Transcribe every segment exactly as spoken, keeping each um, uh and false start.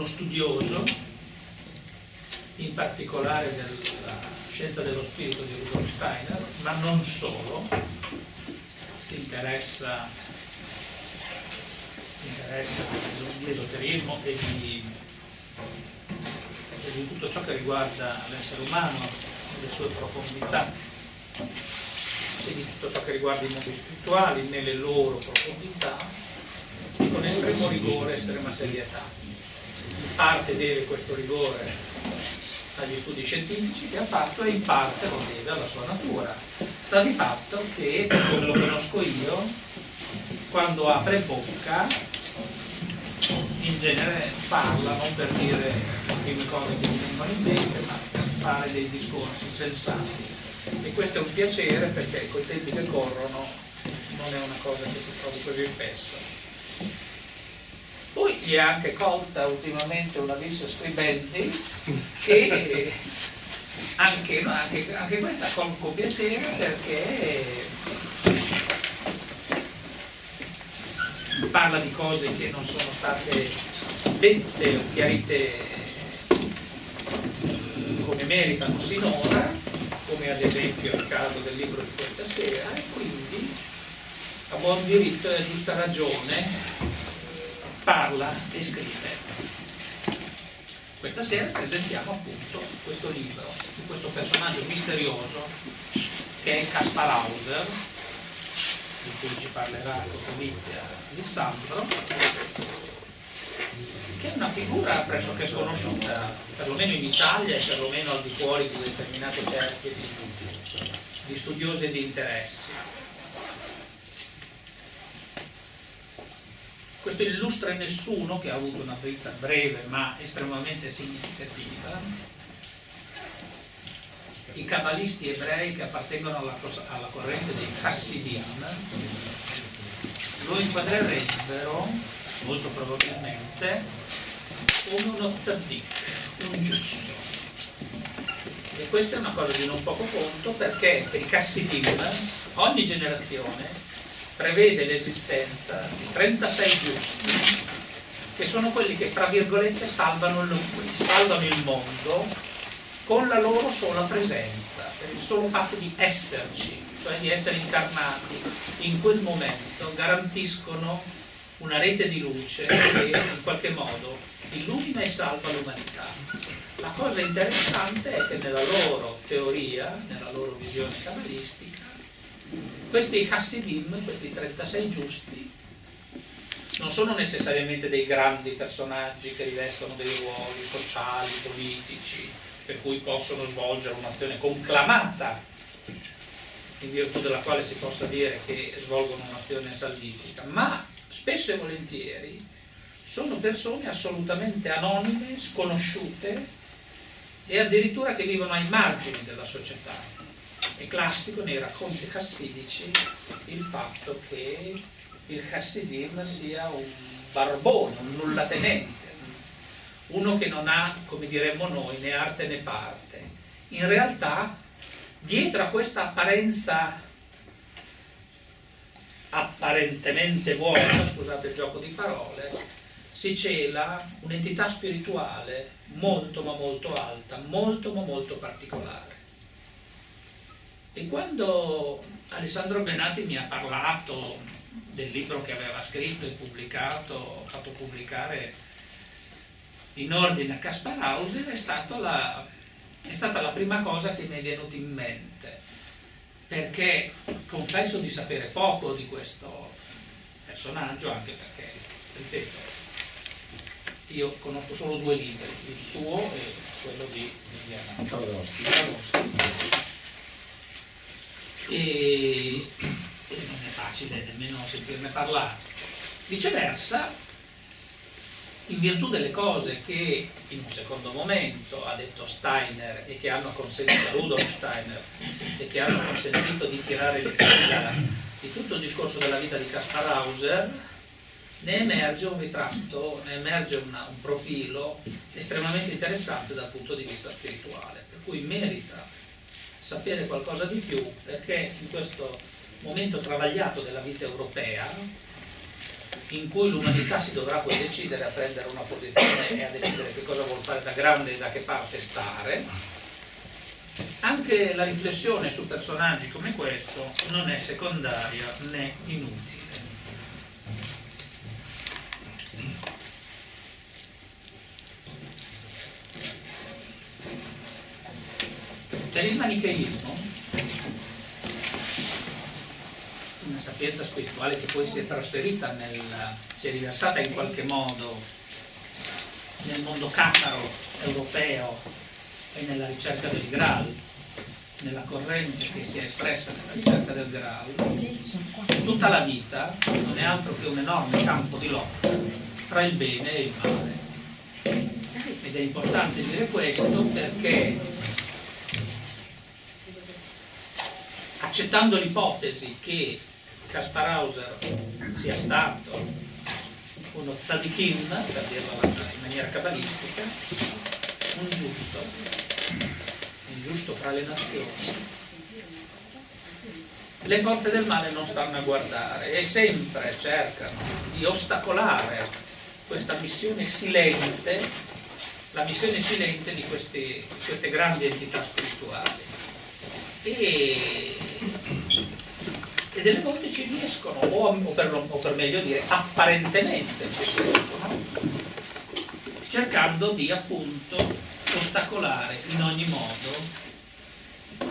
studioso, in particolare della scienza dello spirito di Rudolf Steiner, ma non solo, si interessa, si interessa di esoterismo e di, e di tutto ciò che riguarda l'essere umano, le sue profondità, e di tutto ciò che riguarda i mondi spirituali nelle loro profondità, con estremo rigore e estrema serietà. In parte deve questo rigore agli studi scientifici che ha fatto e in parte lo deve alla sua natura. Sta di fatto che, come lo conosco io, quando apre bocca in genere parla non per dire le prime cose che mi vengono in mente, ma per fare dei discorsi sensati, e questo è un piacere perché coi tempi che corrono non è una cosa che si trovi così spesso. Poi gli è anche colta ultimamente una vis scribendi che anche, no, anche, anche questa colgo con piacere perché parla di cose che non sono state dette o chiarite come meritano sinora, come ad esempio il caso del libro di questa sera, e quindi a buon diritto e a giusta ragione parla e scrive. Questa sera presentiamo appunto questo libro su questo personaggio misterioso che è Caspar Hauser, di cui ci parlerà Cotomizia Alessandro, che è una figura pressoché sconosciuta, perlomeno in Italia e perlomeno al di fuori di determinate cerchie di, di studiosi e di interessi. Questo illustre nessuno, che ha avuto una vita breve ma estremamente significativa, i cabalisti ebrei che appartengono alla, alla corrente dei Chassidim lo inquadrerebbero molto probabilmente come uno tzaddik, un giusto. E questa è una cosa di non poco conto, perché per i Chassidim ogni generazione prevede l'esistenza di trentasei giusti, che sono quelli che, fra virgolette, salvano il, salvano il mondo con la loro sola presenza, per il solo fatto di esserci, cioè di essere incarnati in quel momento, garantiscono una rete di luce che in qualche modo illumina e salva l'umanità. La cosa interessante è che nella loro teoria, nella loro visione cabalistica, questi Chassidim, questi trentasei giusti, non sono necessariamente dei grandi personaggi che rivestono dei ruoli sociali, politici, per cui possono svolgere un'azione conclamata, in virtù della quale si possa dire che svolgono un'azione salvifica, ma spesso e volentieri sono persone assolutamente anonime, sconosciute e addirittura che vivono ai margini della società. È classico nei racconti chassidici il fatto che il Chassidim sia un barbone, un nullatenente, uno che non ha, come diremmo noi, né arte né parte. In realtà, dietro a questa apparenza apparentemente buona, scusate il gioco di parole, si cela un'entità spirituale molto ma molto alta, molto ma molto particolare. E quando Alessandro Benati mi ha parlato del libro che aveva scritto e pubblicato, fatto pubblicare in ordine a Caspar Hauser, è, stato la, è stata la prima cosa che mi è venuta in mente, perché confesso di sapere poco di questo personaggio, anche perché, ripeto, io conosco solo due libri, il suo e quello di Viviana. E, e non è facile nemmeno sentirne parlare. Viceversa, in virtù delle cose che in un secondo momento ha detto Steiner e che hanno consentito, Rudolf Steiner, e che hanno consentito di tirare le fila di tutto il discorso della vita di Caspar Hauser, ne emerge un ritratto, ne emerge una, un profilo estremamente interessante dal punto di vista spirituale, per cui merita sapere qualcosa di più, perché in questo momento travagliato della vita europea in cui l'umanità si dovrà poi decidere a prendere una posizione e a decidere che cosa vuol fare da grande e da che parte stare, anche la riflessione su personaggi come questo non è secondaria né inutile. Per il manicheismo, una sapienza spirituale che poi si è trasferita, nel, si è riversata in qualche modo nel mondo cataro europeo e nella ricerca del Graal, nella corrente che si è espressa nella ricerca del Graal, tutta la vita non è altro che un enorme campo di lotta fra il bene e il male. Ed è importante dire questo perché, accettando l'ipotesi che Kaspar Hauser sia stato uno tzadikim, per dirlo in maniera cabalistica, un giusto, un giusto fra le nazioni, le forze del male non stanno a guardare e sempre cercano di ostacolare questa missione silente, la missione silente di questi, queste grandi entità spirituali. E, e delle volte ci riescono, o, o, per, o per meglio dire apparentemente ci riescono, cercando di appunto ostacolare in ogni modo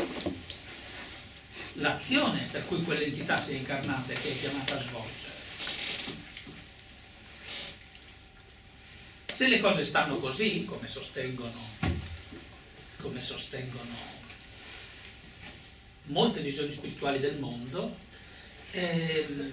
l'azione per cui quell'entità si è incarnata e che è chiamata a svolgere. Se le cose stanno così, come sostengono, come sostengono molte visioni spirituali del mondo, ehm,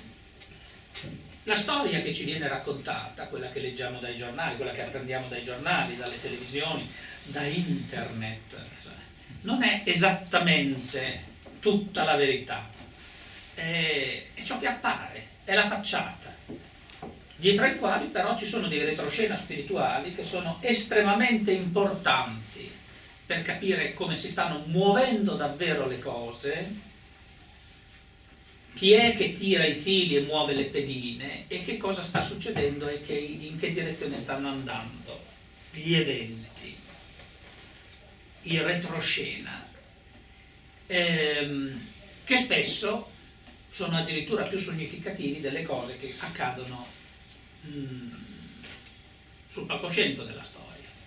la storia che ci viene raccontata, quella che leggiamo dai giornali, quella che apprendiamo dai giornali, dalle televisioni, da internet, non è esattamente tutta la verità, è, è ciò che appare, è la facciata, dietro ai quali però ci sono dei retroscena spirituali che sono estremamente importanti per capire come si stanno muovendo davvero le cose, chi è che tira i fili e muove le pedine e che cosa sta succedendo e che, in che direzione stanno andando gli eventi, il retroscena, ehm, che spesso sono addirittura più significativi delle cose che accadono mh, sul palcoscenico della storia.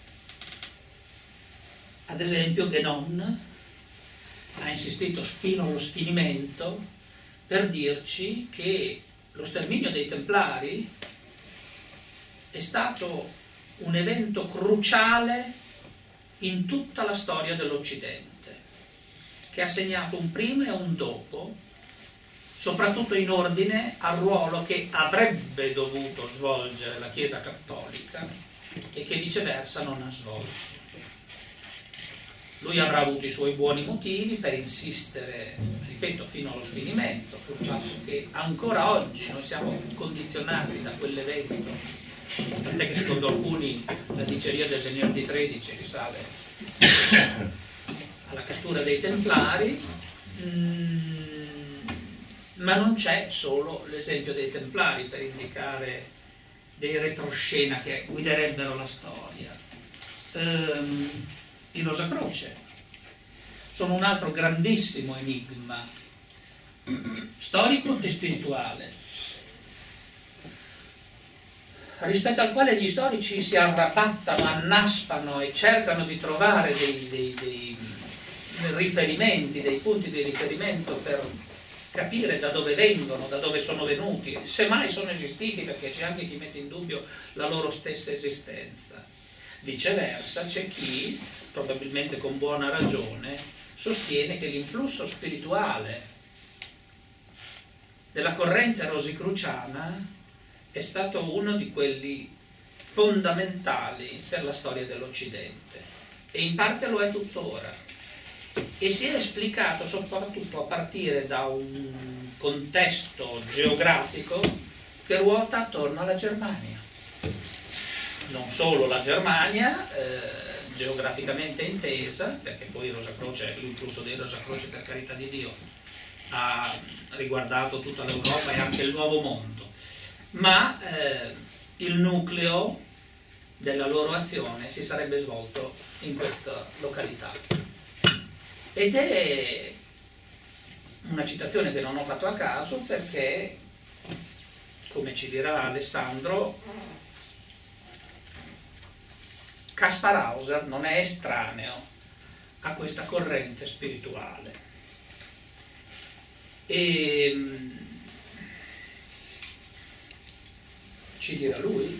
Ad esempio Guénon ha insistito fino allo sfinimento per dirci che lo sterminio dei Templari è stato un evento cruciale in tutta la storia dell'Occidente, che ha segnato un prima e un dopo, soprattutto in ordine al ruolo che avrebbe dovuto svolgere la Chiesa Cattolica e che viceversa non ha svolto. Lui avrà avuto i suoi buoni motivi per insistere, ripeto, fino allo sfinimento, sul fatto che ancora oggi noi siamo condizionati da quell'evento, tant'è che secondo alcuni la diceria del venerdì tredici risale alla cattura dei Templari, mm, ma non c'è solo l'esempio dei Templari per indicare dei retroscena che guiderebbero la storia. Ehm, I Rosa Croce sono un altro grandissimo enigma storico e spirituale, rispetto al quale gli storici si arrabattano, annaspano e cercano di trovare dei, dei, dei riferimenti, dei punti di riferimento per capire da dove vengono, da dove sono venuti, se mai sono esistiti, perché c'è anche chi mette in dubbio la loro stessa esistenza. Viceversa c'è chi, probabilmente con buona ragione, sostiene che l'influsso spirituale della corrente rosicruciana è stato uno di quelli fondamentali per la storia dell'Occidente e in parte lo è tuttora, e si è esplicato soprattutto a partire da un contesto geografico che ruota attorno alla Germania. Non solo la Germania, eh, geograficamente intesa, perché poi Rosa Croce, l'influsso dei Rosa Croce, per carità di Dio, ha riguardato tutta l'Europa e anche il Nuovo Mondo, ma eh, il nucleo della loro azione si sarebbe svolto in questa località. Ed è una citazione che non ho fatto a caso perché, come ci dirà Alessandro, Kaspar Hauser non è estraneo a questa corrente spirituale. E ci dirà lui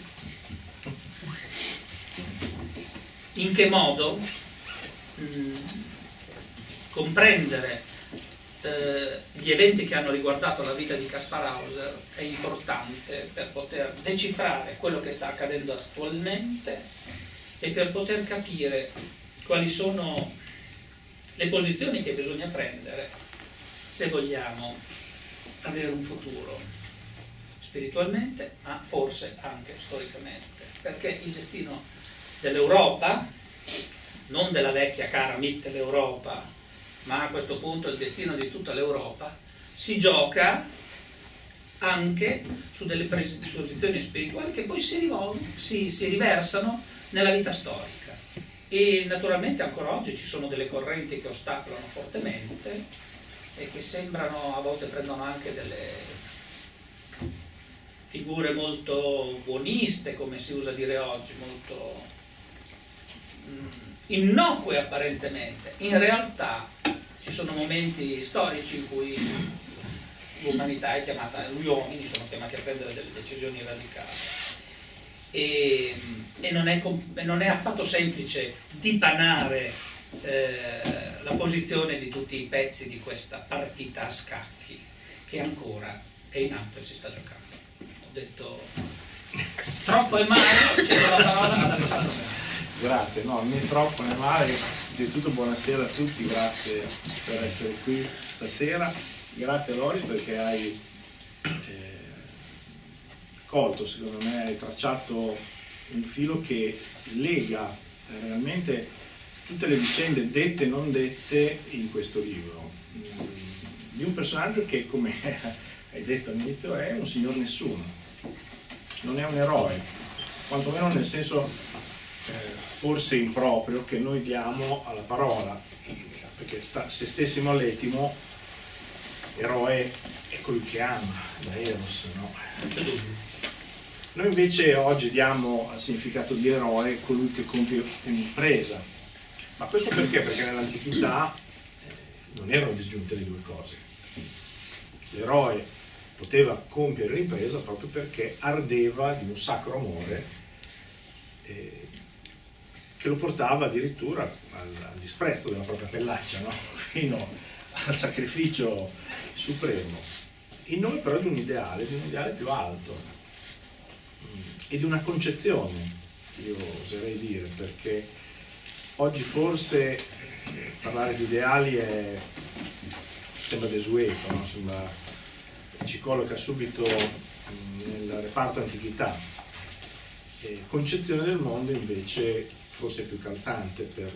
in che modo mh, comprendere eh, gli eventi che hanno riguardato la vita di Kaspar Hauser è importante per poter decifrare quello che sta accadendo attualmente e per poter capire quali sono le posizioni che bisogna prendere se vogliamo avere un futuro spiritualmente, ma forse anche storicamente, perché il destino dell'Europa, non della vecchia cara Mitteleuropa, ma a questo punto il destino di tutta l'Europa, si gioca anche su delle posizioni spirituali che poi si, si, si riversano nella vita storica. E naturalmente ancora oggi ci sono delle correnti che ostacolano fortemente e che sembrano, a volte prendono anche delle figure molto buoniste, come si usa dire oggi, molto innocue apparentemente. In realtà ci sono momenti storici in cui l'umanità è chiamata, gli uomini sono chiamati a prendere delle decisioni radicali e, e non, è, non è affatto semplice dipanare eh, la posizione di tutti i pezzi di questa partita a scacchi che ancora è in atto e si sta giocando. Ho detto troppo e male, cedo la parola ad Alessandro. Grazie, no, né troppo né male. Innanzitutto buonasera a tutti, grazie per essere qui stasera. Grazie Loris perché hai eh, colto, secondo me, hai tracciato un filo che lega eh, realmente tutte le vicende dette e non dette in questo libro. Di un personaggio che, come hai detto all'inizio, è un signor nessuno, non è un eroe, quantomeno nel senso eh, forse improprio che noi diamo alla parola, perché sta, se stessimo all'etimo, eroe è colui che ama, da Eros, no? Noi invece oggi diamo al significato di eroe colui che compie un'impresa, ma questo perché? Perché nell'antichità eh, non erano disgiunte le due cose. L'eroe poteva compiere l'impresa proprio perché ardeva di un sacro amore eh, che lo portava addirittura al, al disprezzo della propria pellaccia, no? Fino al sacrificio supremo, in nome però di un ideale, di un ideale più alto mm, e di una concezione, io oserei dire, perché oggi forse eh, parlare di ideali è, sembra desueto, no? Sembra, ci colloca subito mh, nel reparto antichità. E concezione del mondo invece forse è più calzante per,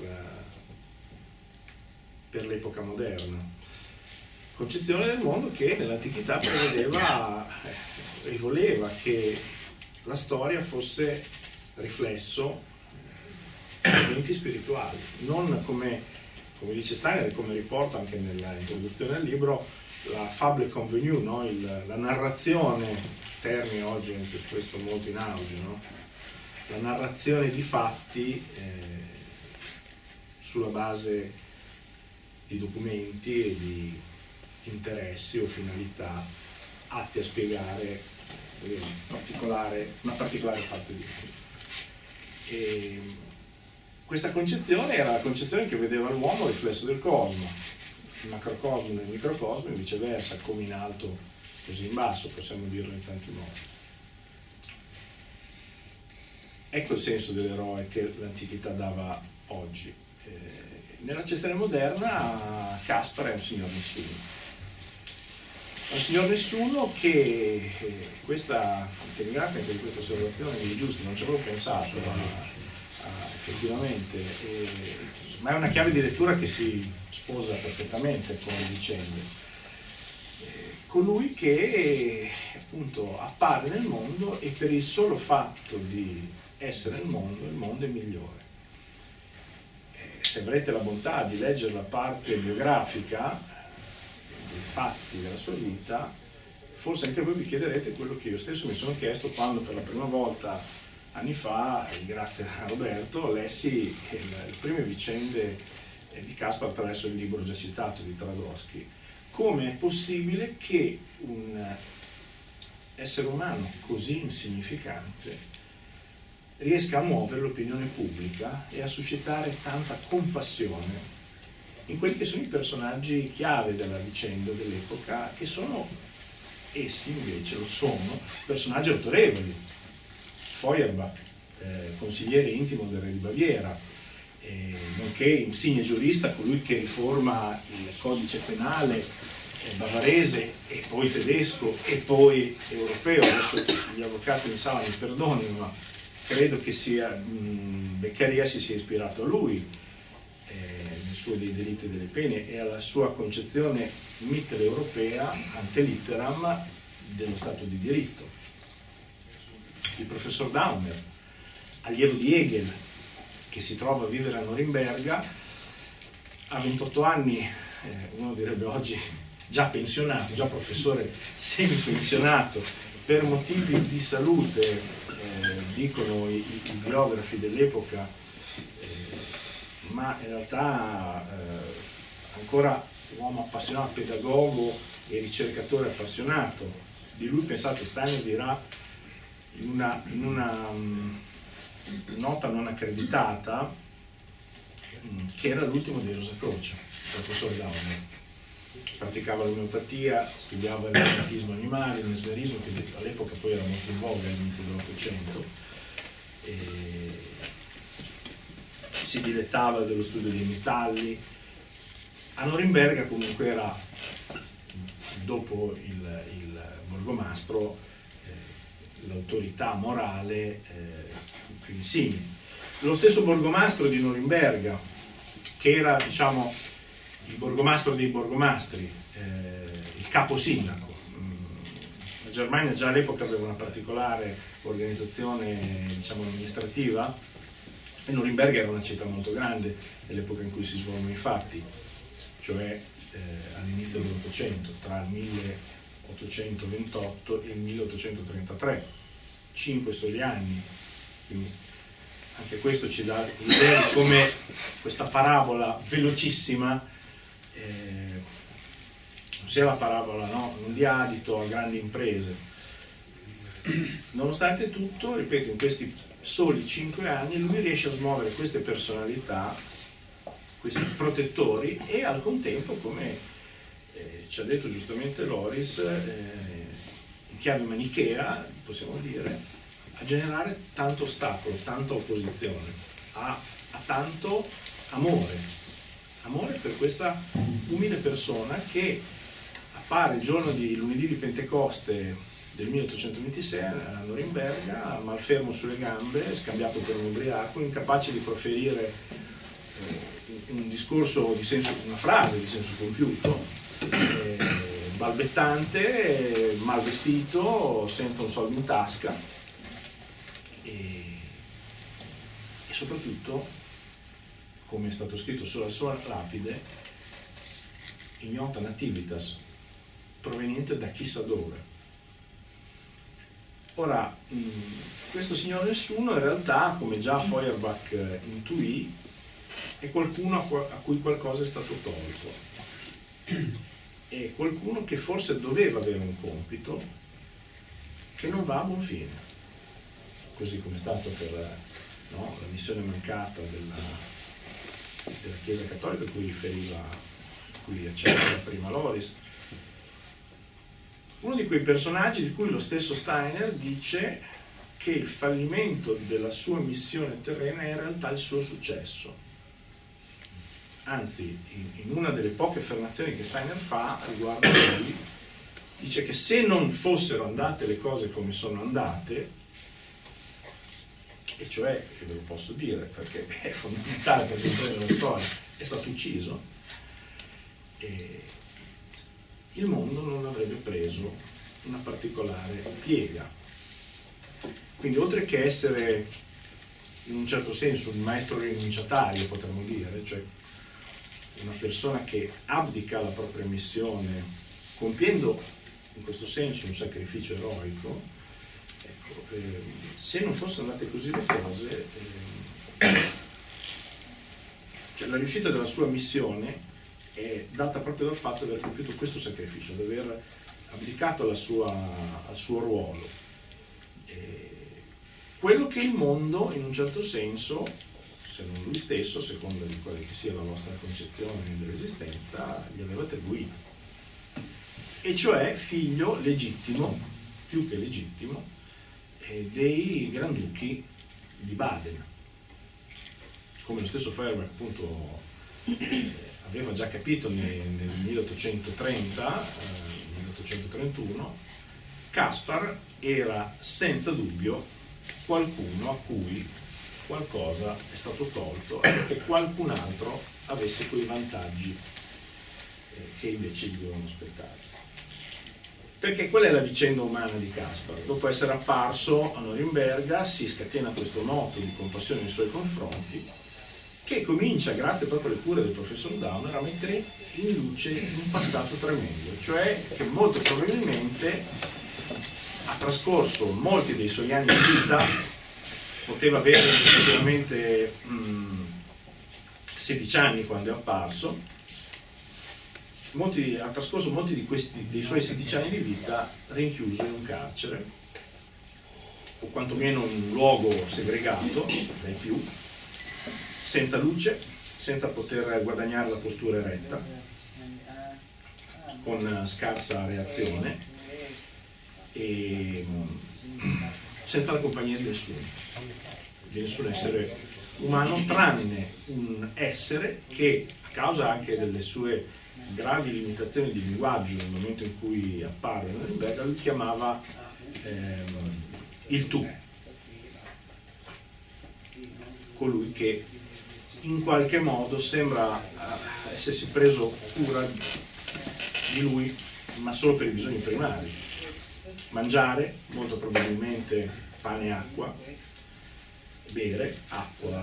per l'epoca moderna. Concezione del mondo che nell'antichità prevedeva e voleva che la storia fosse riflesso di eventi spirituali, non come, come dice Steiner e come riporta anche nella introduzione al libro, la fable convenue, no? Il, la narrazione, termine oggi anche questo molto in auge, no? La narrazione di fatti eh, sulla base di documenti e di interessi o finalità atti a spiegare eh, particolare, una particolare parte di vita. E questa concezione era la concezione che vedeva l'uomo riflesso del cosmo, il macrocosmo nel microcosmo e viceversa, come in alto così in basso, possiamo dirlo in tanti modi. Ecco il senso dell'eroe che l'antichità dava oggi. Eh, nell'accezione moderna Kaspar è un signor nessuno. È un signor nessuno che, eh, questa, ti ringrazio anche di questa osservazione, è giusto, non ci avevo pensato a, a, effettivamente, eh, ma è una chiave di lettura che si sposa perfettamente con le vicende. Eh, colui che appunto appare nel mondo e per il solo fatto di essere nel mondo, il mondo è migliore. Eh, se avrete la bontà di leggere la parte biografica dei fatti della sua vita, forse anche voi vi chiederete quello che io stesso mi sono chiesto quando per la prima volta, anni fa, grazie a Roberto, lessi le prime vicende di Caspar attraverso il libro già citato di Tragoski. Come è possibile che un essere umano così insignificante riesca a muovere l'opinione pubblica e a suscitare tanta compassione in quelli che sono i personaggi chiave della vicenda dell'epoca, che sono essi invece lo sono personaggi autorevoli. Feuerbach, eh, consigliere intimo del re di Baviera, eh, nonché insigne giurista, colui che riforma il codice penale eh, bavarese e poi tedesco e poi europeo. Adesso gli avvocati in sala mi perdonino, ma credo che sia mh, Beccaria si sia ispirato a lui eh, nel suo dei delitti e delle pene e alla sua concezione mitteleuropea ante litteram dello Stato di diritto. Il professor Daumer, allievo di Hegel, che si trova a vivere a Norimberga, a ventotto anni, eh, uno direbbe oggi già pensionato, già professore semi-pensionato, per motivi di salute, eh, dicono i, i biografi dell'epoca, eh, ma in realtà eh, ancora uomo appassionato, pedagogo e ricercatore appassionato. Di lui, pensate, Steiner dirà in una, in una um, nota non accreditata um, che era l'ultimo dei Rosacroce, il professor Daumer. Praticava l'omeopatia, studiava il magnetismo animale, il mesmerismo, che all'epoca poi era molto in voga all'inizio dell'Ottocento, e si dilettava dello studio dei metalli. A Norimberga comunque era, dopo il, il borgomastro, eh, l'autorità morale eh, più insigne. Lo stesso borgomastro di Norimberga, che era, diciamo, il borgomastro dei borgomastri, eh, il capo sindaco. La Germania già all'epoca aveva una particolare organizzazione, diciamo, amministrativa, e Norimberga era una città molto grande nell'epoca in cui si svolgono i fatti, cioè eh, all'inizio dell'Ottocento, tra il milleottocentoventotto e il milleottocentotrentatré, cinque soli anni. Quindi anche questo ci dà l'idea di come questa parabola velocissima eh, non sia la parabola, no, non di adito a grandi imprese. Nonostante tutto, ripeto, in questi soli cinque anni lui riesce a smuovere queste personalità, questi protettori, e al contempo, come eh, ci ha detto giustamente Loris, eh, in chiave manichea, possiamo dire, a generare tanto ostacolo, tanta opposizione, a, a tanto amore, amore per questa umile persona che appare il giorno di lunedì di Pentecoste del milleottocentoventisei a Norimberga, malfermo sulle gambe, scambiato per un ubriaco, incapace di proferire eh, un discorso di senso, una frase di senso compiuto, eh, balbettante, mal vestito, senza un soldo in tasca, e, e soprattutto, come è stato scritto sulla sua lapide, ignota nativitas, proveniente da chissà dove. Ora, mh, questo signor nessuno in realtà, come già Feuerbach eh, intuì, è qualcuno a, a cui qualcosa è stato tolto, è qualcuno che forse doveva avere un compito che non va a buon fine, così come è stato per no, la missione mancata della, della Chiesa Cattolica, a cui riferiva, a cui accennava prima Loris. Uno di quei personaggi di cui lo stesso Steiner dice che il fallimento della sua missione terrena è in realtà il suo successo. Anzi, in una delle poche affermazioni che Steiner fa riguardo a lui, dice che se non fossero andate le cose come sono andate, e cioè, che ve lo posso dire perché è fondamentale per comprendere la storia, è stato ucciso, e il mondo non avrebbe preso una particolare piega. Quindi oltre che essere in un certo senso un maestro rinunciatario, potremmo dire, cioè una persona che abdica la propria missione compiendo in questo senso un sacrificio eroico, ecco, eh, se non fossero andate così le cose, eh, cioè la riuscita della sua missione è data proprio dal fatto di aver compiuto questo sacrificio, di aver abdicato alla sua, al suo ruolo. Eh, quello che il mondo, in un certo senso, se non lui stesso, secondo di quella che sia la nostra concezione dell'esistenza, gli aveva attribuito. E cioè figlio legittimo, più che legittimo, eh, dei granduchi di Baden. Come lo stesso Feuerbach appunto eh, aveva già capito nel, nel milleottocentotrenta, eh, milleottocentotrentuno, Caspar era senza dubbio qualcuno a cui qualcosa è stato tolto perché qualcun altro avesse quei vantaggi eh, che invece gli dovevano spettare. Perché quella è la vicenda umana di Caspar. Dopo essere apparso a Norimberga si scatena questo moto di compassione nei suoi confronti che comincia, grazie proprio alle cure del professor Dahmer, a mettere in luce un passato tremendo, cioè che molto probabilmente ha trascorso molti dei suoi anni di vita, poteva avere effettivamente mh, sedici anni quando è apparso, molti, ha trascorso molti di questi, dei suoi sedici anni di vita rinchiuso in un carcere, o quantomeno in un luogo segregato dai più, senza luce, senza poter guadagnare la postura eretta, con scarsa reazione e senza la compagnia di nessuno, di nessun essere umano, tranne un essere che, a causa anche delle sue gravi limitazioni di linguaggio nel momento in cui apparve Norimberga, lui chiamava ehm, il tu, colui che in qualche modo sembra eh, essersi preso cura di lui, ma solo per i bisogni primari. Mangiare, molto probabilmente pane e acqua, bere acqua,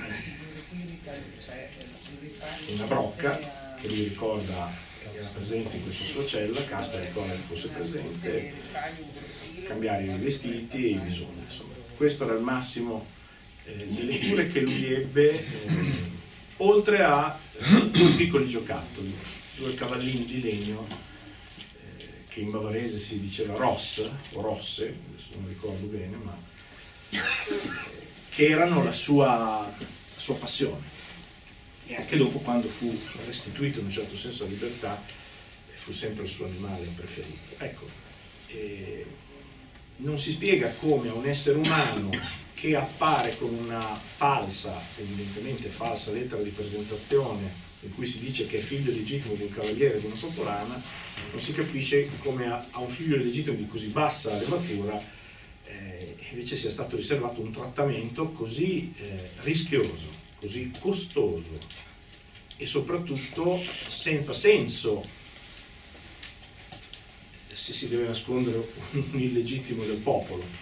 una brocca che lui ricorda era presente in questa sua cella, Caspar ricorda che fosse presente, cambiare i vestiti e i bisogni, insomma. Questo era il massimo eh, delle cure che lui ebbe, eh, oltre a eh, due piccoli giocattoli, due cavallini di legno eh, che in bavarese si diceva Ross o Rosse, adesso non ricordo bene, ma eh, che erano la sua, la sua passione. E anche dopo, quando fu restituito in un certo senso la libertà, fu sempre il suo animale preferito. Ecco, eh, non si spiega come a un essere umano che appare con una falsa, evidentemente falsa lettera di presentazione in cui si dice che è figlio legittimo di un cavaliere di una popolana, non si capisce come a, a un figlio legittimo di così bassa levatura eh, invece sia stato riservato un trattamento così eh, rischioso, così costoso e soprattutto senza senso se si deve nascondere un illegittimo del popolo.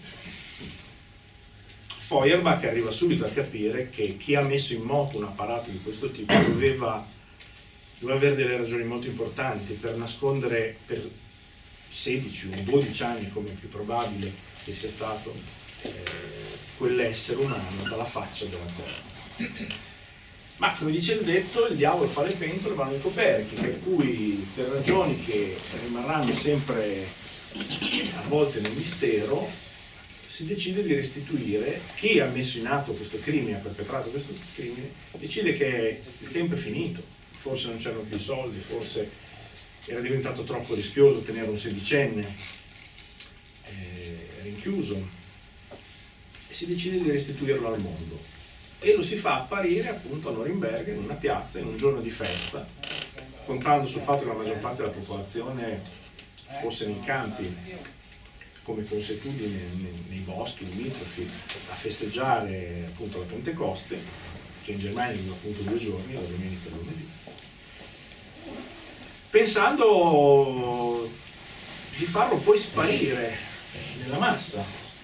Feuerbach arriva subito a capire che chi ha messo in moto un apparato di questo tipo doveva, doveva avere delle ragioni molto importanti per nascondere per sedici o dodici anni, come è più probabile che sia stato, eh, quell'essere umano dalla faccia della terra. Ma come dice il detto, il diavolo fa le pentole e vanno i coperchi, per cui per ragioni che rimarranno sempre avvolte nel mistero si decide di restituire. Chi ha messo in atto questo crimine, ha perpetrato questo crimine, decide che il tempo è finito, forse non c'erano più i soldi, forse era diventato troppo rischioso tenere un sedicenne eh, rinchiuso, e si decide di restituirlo al mondo. E lo si fa apparire appunto a Norimberga, in una piazza, in un giorno di festa, contando sul fatto che la maggior parte della popolazione fosse nei campi, come consuetudine nei, nei boschi limitrofi, a festeggiare appunto la Pentecoste, che in Germania dura appunto due giorni, la domenica e il lunedì. Pensando di farlo poi sparire nella massa,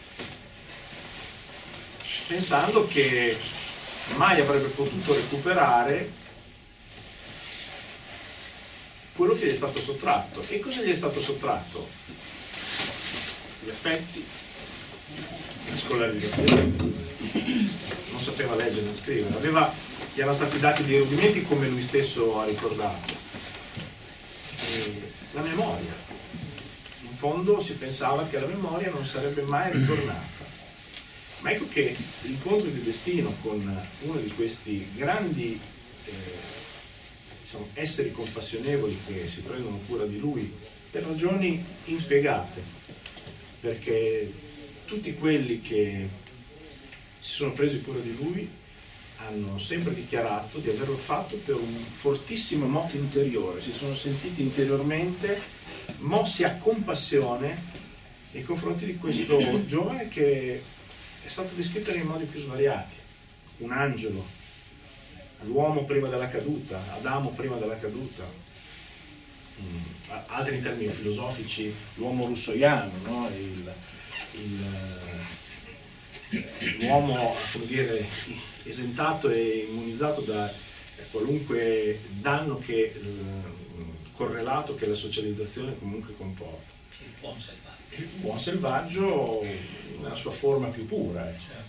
pensando che mai avrebbe potuto recuperare quello che gli è stato sottratto. E cosa gli è stato sottratto? Gli affetti, la scolarizzazione, non sapeva leggere né scrivere, aveva, gli erano stati dati dei rudimenti, come lui stesso ha ricordato. E la memoria, in fondo si pensava che la memoria non sarebbe mai ritornata. Ma ecco che l'incontro di destino con uno di questi grandi eh, diciamo, esseri compassionevoli che si prendono cura di lui per ragioni inspiegate, perché tutti quelli che si sono presi cura di lui hanno sempre dichiarato di averlo fatto per un fortissimo moto interiore, si sono sentiti interiormente mossi a compassione nei confronti di questo giovane che è stato descritto nei modi più svariati: un angelo, l'uomo prima della caduta, Adamo prima della caduta, mm, altri in termini filosofici, l'uomo russoiano, no? il, il, l'uomo, come dire, esentato e immunizzato da qualunque danno che, eh, correlato che la socializzazione comunque comporta. Il buon selvaggio. Il buon selvaggio nella sua forma più pura. Eh. Certo.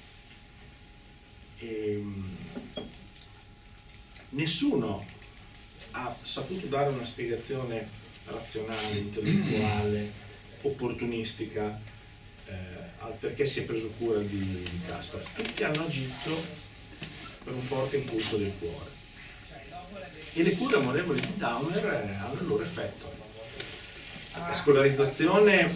E, nessuno ha saputo dare una spiegazione razionale, intellettuale, opportunistica eh, al perché si è preso cura di, di Caspar. Tutti hanno agito per un forte impulso del cuore. E le cure amorevoli di Dahmer eh, hanno il loro effetto. La scolarizzazione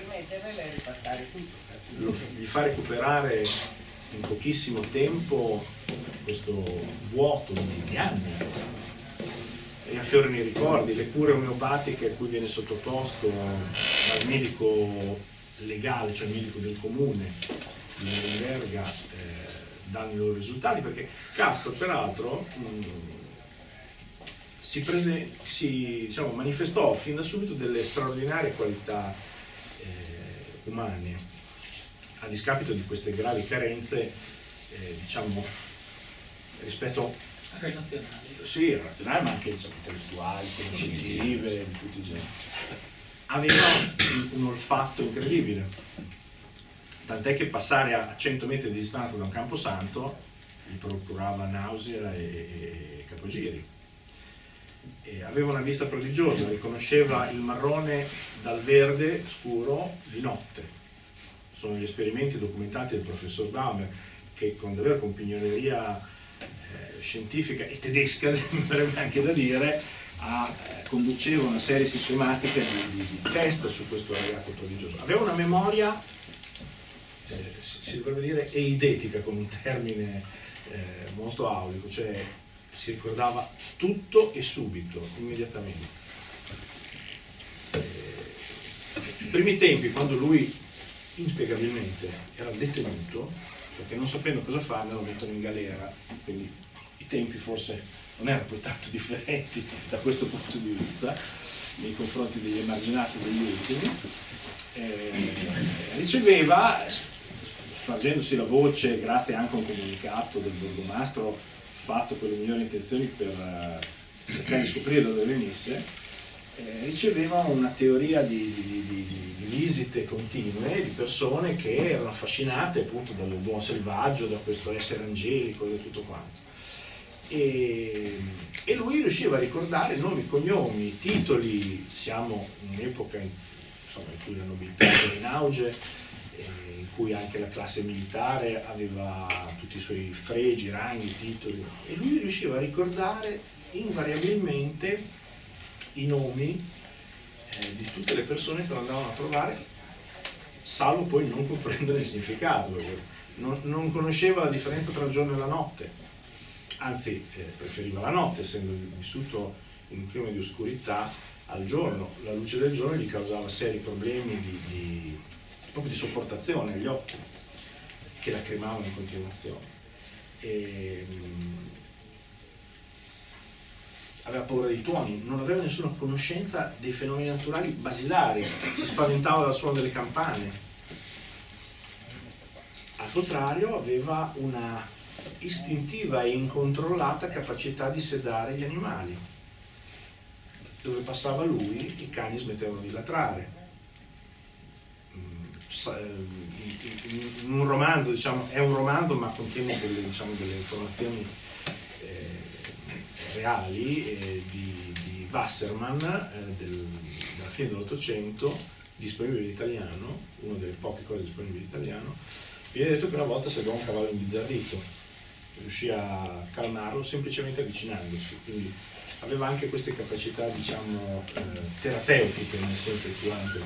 lo, gli fa recuperare in pochissimo tempo questo vuoto di anni, e affiorano i ricordi, le cure omeopatiche a cui viene sottoposto dal medico legale, cioè il medico del comune di Norimberga, eh, danno i loro risultati, perché Caspar peraltro mh, si, prese, si diciamo, manifestò fin da subito delle straordinarie qualità eh, umane, a discapito di queste gravi carenze eh, diciamo rispetto relazionali, sì, razionali, ma anche diciamo, intellettuali, conoscitive, di tutti i generi. Aveva un olfatto incredibile, tant'è che passare a cento metri di distanza da un camposanto gli procurava nausea e, e capogiri. E aveva una vista prodigiosa, riconosceva il marrone dal verde scuro di notte. Sono gli esperimenti documentati del professor Dahmer, che con davvero con pignoneria eh, scientifica e tedesca, mi verrebbe anche da dire, a, eh, conduceva una serie sistematica di, di, di test su questo ragazzo prodigioso. Aveva una memoria, eh, si, si dovrebbe dire, eidetica, con un termine eh, molto aulico, cioè si ricordava tutto e subito, immediatamente. Eh, I primi tempi, quando lui inspiegabilmente era detenuto, perché non sapendo cosa fare lo mettono in galera, quindi i tempi forse non erano poi tanto differenti da questo punto di vista nei confronti degli emarginati degli ultimi. Eh, riceveva, spargendosi la voce grazie anche a un comunicato del borgomastro fatto con le migliori intenzioni per uh, cercare di scoprire da dove venisse, eh, riceveva una teoria di, di, di, di visite continue di persone che erano affascinate appunto dal buon selvaggio, da questo essere angelico e da tutto quanto. E, e lui riusciva a ricordare nomi, cognomi, titoli. Siamo in un'epoca in, insomma, in cui la nobiltà era in auge, in cui anche la classe militare aveva tutti i suoi fregi, ranghi, titoli, e lui riusciva a ricordare invariabilmente i nomi eh, di tutte le persone che lo andavano a trovare, salvo poi non comprendere il significato. Non, non conosceva la differenza tra il giorno e la notte, anzi eh, preferiva la notte, essendo vissuto in un clima di oscurità al giorno. La luce del giorno gli causava seri problemi di, di proprio di sopportazione agli occhi, che lacrimavano in continuazione. E, aveva paura dei tuoni, non aveva nessuna conoscenza dei fenomeni naturali basilari, si spaventava dal suono delle campane. Al contrario, aveva una istintiva e incontrollata capacità di sedare gli animali. Dove passava lui, i cani smettevano di latrare. In un romanzo, diciamo, è un romanzo ma contiene delle, diciamo, delle informazioni eh, reali eh, di, di Wassermann eh, del, della fine dell'Ottocento, disponibile in italiano, una delle poche cose disponibili in italiano. Viene detto che una volta seguiva un cavallo imbizzarrito, riuscì a calmarlo semplicemente avvicinandosi, quindi aveva anche queste capacità, diciamo, eh, terapeutiche nel senso più ampio.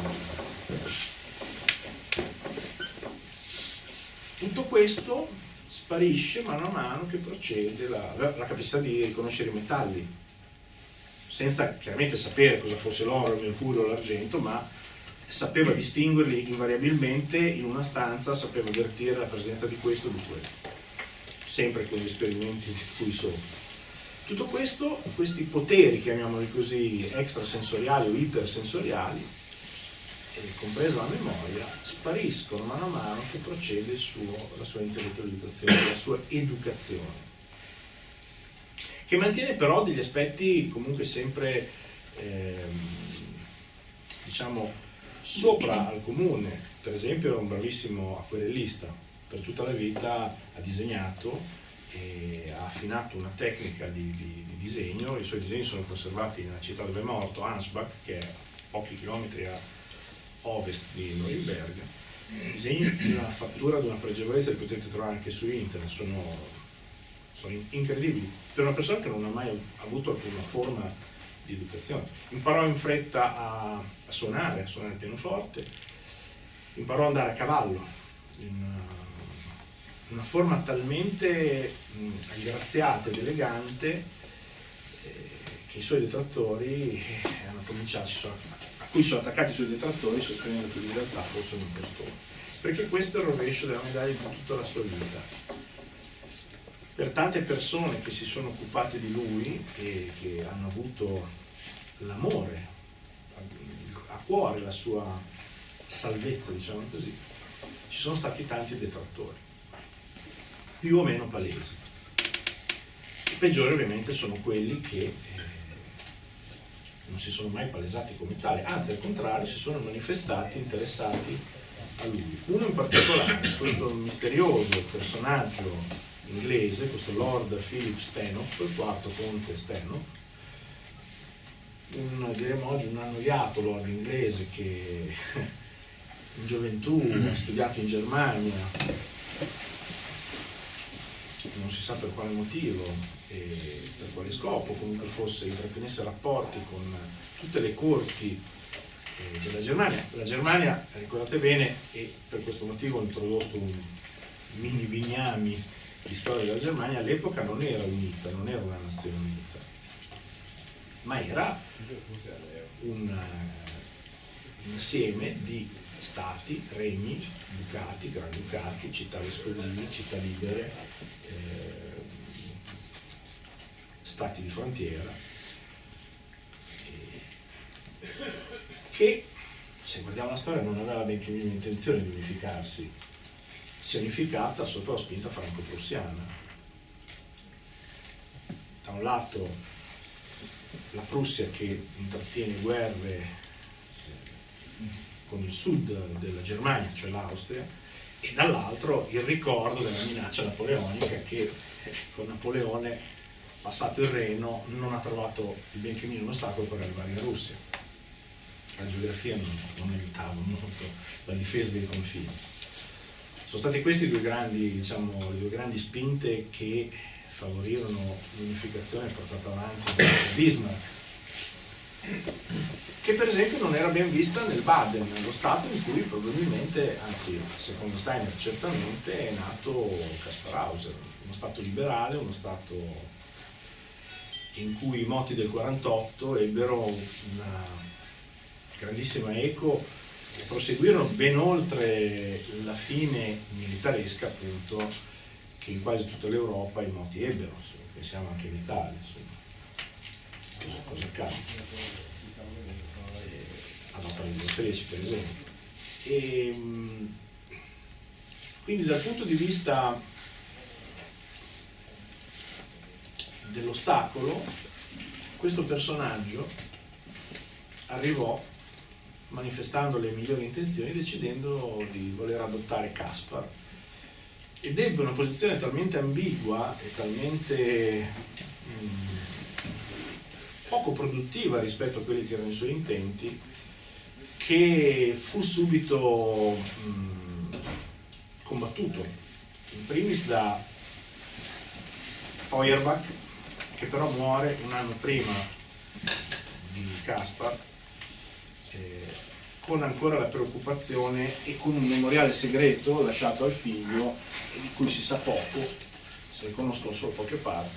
Tutto questo sparisce mano a mano che procede la, la capacità di riconoscere i metalli, senza chiaramente sapere cosa fosse l'oro, il mercurio o l'argento, ma sapeva distinguerli invariabilmente in una stanza, sapeva avvertire la presenza di questo o di quello, sempre con gli esperimenti di cui sopra. Tutto questo, questi poteri, chiamiamoli così, extrasensoriali o ipersensoriali, eh, compresa la memoria, spariscono mano a mano che procede il suo, la sua intellettualizzazione, la sua educazione, che mantiene però degli aspetti comunque sempre, ehm, diciamo, sopra al comune. Per esempio era un bravissimo acquerellista, per tutta la vita ha disegnato e ha affinato una tecnica di, di, di disegno. I suoi disegni sono conservati nella città dove è morto, Ansbach, che è a pochi chilometri a ovest di Norimberga. I disegni di una fattura, di una pregevolezza, li potete trovare anche su internet, sono, sono incredibili per una persona che non ha mai avuto alcuna forma di educazione. Imparò in fretta a, a suonare, a suonare il pianoforte, imparò ad andare a cavallo in una forma talmente mh, aggraziata ed elegante eh, che i suoi detrattori eh, hanno cominciato, sono, a cui sono attaccati i suoi detrattori sostenendo che in realtà fosse un impostore, perché questo è il rovescio della medaglia di tutta la sua vita. Per tante persone che si sono occupate di lui e che hanno avuto l'amore a cuore, la sua salvezza, diciamo così, ci sono stati tanti detrattori, più o meno palesi. I peggiori ovviamente sono quelli che eh, non si sono mai palesati come tali, anzi al contrario si sono manifestati interessati a lui. Uno in particolare, questo misterioso personaggio inglese, questo Lord Philip Stanhope, il quarto conte Stanhope, un, diremmo oggi, un annoiato lord inglese che in gioventù ha studiato in Germania, non si sa per quale motivo e per quale scopo, comunque fosse, intrattenesse rapporti con tutte le corti eh, della Germania. La Germania, ricordate bene, e per questo motivo ho introdotto un mini vignami di storia della Germania, all'epoca non era unita, non era una nazione unita, ma era un, un insieme di stati, regni, ducati, granducati, città vescovili, città libere, eh, stati di frontiera, eh, che, se guardiamo la storia, non aveva benché minima intenzione di unificarsi. Si è unificata sotto la spinta franco-prussiana. Da un lato la Prussia che intrattiene guerre con il sud della Germania, cioè l'Austria, e dall'altro il ricordo della minaccia napoleonica che con Napoleone, passato il Reno, non ha trovato il benché minimo ostacolo per arrivare in Russia. La geografia non, non aiutava molto la difesa dei confini. Sono stati questi due grandi, diciamo, le due grandi spinte che favorirono l'unificazione portata avanti da Bismarck, che per esempio non era ben vista nel Baden, lo stato in cui probabilmente, anzi secondo Steiner certamente, è nato Kaspar Hauser, uno stato liberale, uno stato in cui i moti del quarantotto ebbero una grandissima eco e proseguirono ben oltre la fine militaresca, appunto, che in quasi tutta l'Europa i moti ebbero, pensiamo anche in Italia, insomma. cosa, cosa accade eh, ad opera di Felici, per esempio. E, mh, quindi dal punto di vista dell'ostacolo, questo personaggio arrivò manifestando le migliori intenzioni, decidendo di voler adottare Caspar, ed ebbe una posizione talmente ambigua e talmente mh, poco produttiva rispetto a quelli che erano i suoi intenti, che fu subito mh, combattuto, in primis da Feuerbach, che però muore un anno prima di Caspar, eh, con ancora la preoccupazione e con un memoriale segreto lasciato al figlio, di cui si sa poco, se ne conoscono solo poche parti,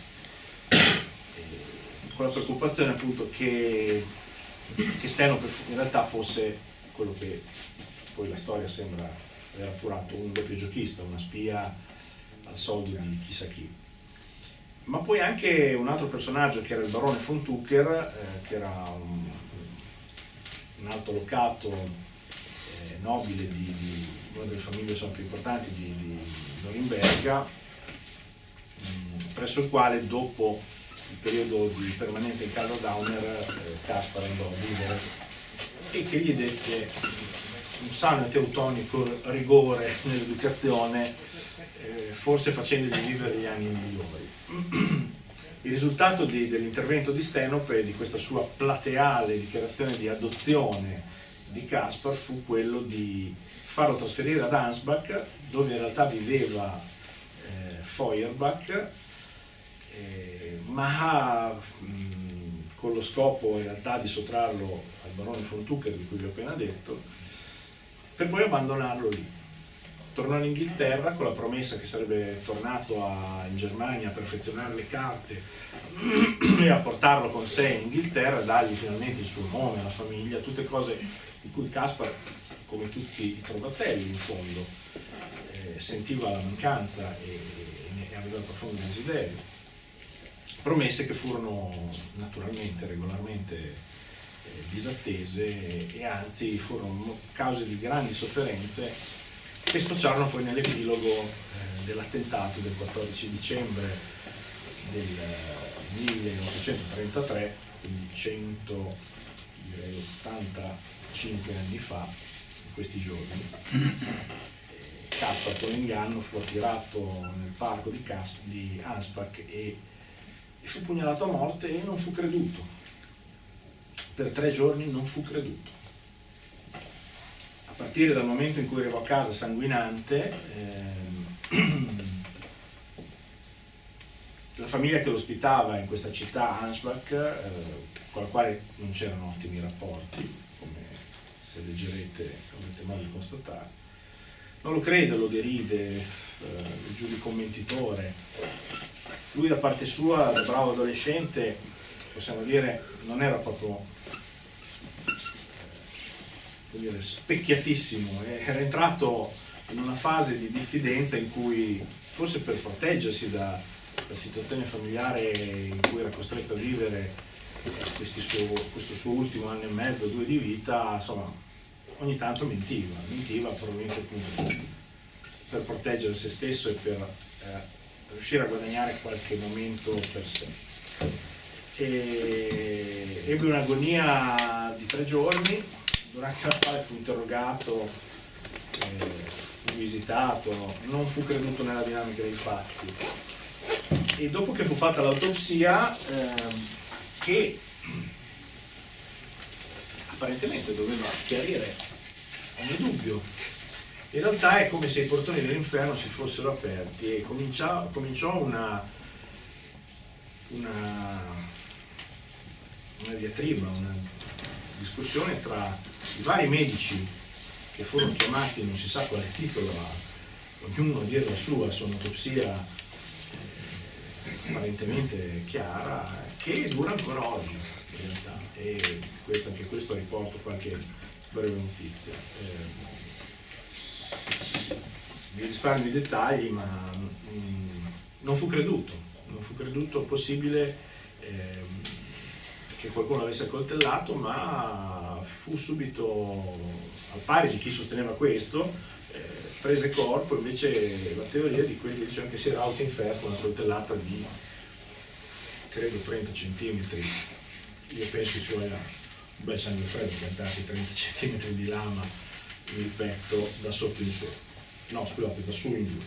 eh, con la preoccupazione appunto che, che Steno in realtà fosse quello che poi la storia sembra aver appurato, un doppio giochista, una spia al soldo di chissà chi. Ma poi anche un altro personaggio, che era il barone von Tucker, eh, che era un, un alto locato eh, nobile di, di una delle famiglie sono più importanti di, di Norimberga, mh, presso il quale dopo il periodo di permanenza in casa Daumer eh, Caspar andò a vivere, e che gli dette un sano e teutonico rigore nell'educazione, eh, forse facendogli vivere gli anni migliori. Il risultato di, dell'intervento di Stenope e di questa sua plateale dichiarazione di adozione di Caspar fu quello di farlo trasferire ad Ansbach, dove in realtà viveva eh, Feuerbach, eh, ma mh, con lo scopo in realtà di sottrarlo al barone von Tucker, di cui vi ho appena detto, per poi abbandonarlo lì. Tornò in Inghilterra con la promessa che sarebbe tornato a, in Germania a perfezionare le carte e a portarlo con sé in Inghilterra, a dargli finalmente il suo nome, la famiglia, tutte cose di cui Caspar, come tutti i trovatelli in fondo, eh, sentiva la mancanza e, e aveva il profondo desiderio. Promesse che furono naturalmente, regolarmente eh, disattese e, e anzi furono cause di grandi sofferenze, che sfociarono poi nell'epilogo eh, dell'attentato del quattordici dicembre del millenovecentotrentatré, quindi centottantacinque anni fa, in questi giorni. Caspar con l'inganno fu attirato nel parco di, Cas di Ansbach e, e fu pugnalato a morte e non fu creduto. Per tre giorni non fu creduto. A partire dal momento in cui arrivò a casa sanguinante, ehm, la famiglia che lo ospitava in questa città, Ansbach, eh, con la quale non c'erano ottimi rapporti, come se leggerete avrete modo di constatare, non lo crede, lo deride, eh, lo giudica un mentitore. Lui da parte sua, da bravo adolescente, possiamo dire, non era proprio dire, specchiatissimo, era entrato in una fase di diffidenza in cui, forse per proteggersi da, da situazione familiare in cui era costretto a vivere suo, questo suo ultimo anno e mezzo, due di vita, insomma, ogni tanto mentiva, mentiva probabilmente appunto per proteggere se stesso e per eh, riuscire a guadagnare qualche momento per sé. E ebbe un'agonia di tre giorni, durante la quale fu interrogato, eh, fu visitato, non fu creduto nella dinamica dei fatti. E dopo che fu fatta l'autopsia, eh, che apparentemente doveva chiarire ogni dubbio, in realtà è come se i portoni dell'inferno si fossero aperti e cominciò, cominciò una, una, una diatriba, una discussione tra i vari medici che furono chiamati, non si sa quale titolo, a ognuno a dire la sua su un'autopsia eh, apparentemente chiara, che dura ancora oggi in realtà, e questo, anche questo riporto qualche breve notizia. Eh, vi risparmio i dettagli, ma mh, non fu creduto, non fu creduto possibile eh, che qualcuno avesse accoltellato, ma fu subito, al pari di chi sosteneva questo, eh, prese corpo invece la teoria di quelli che dicevano che si era autoinferto una coltellata di credo trenta centimetri. Io penso che ci voglia un bel sangue freddo piantarsi trenta centimetri di lama nel petto da sotto in su, no scusate, da su in giù.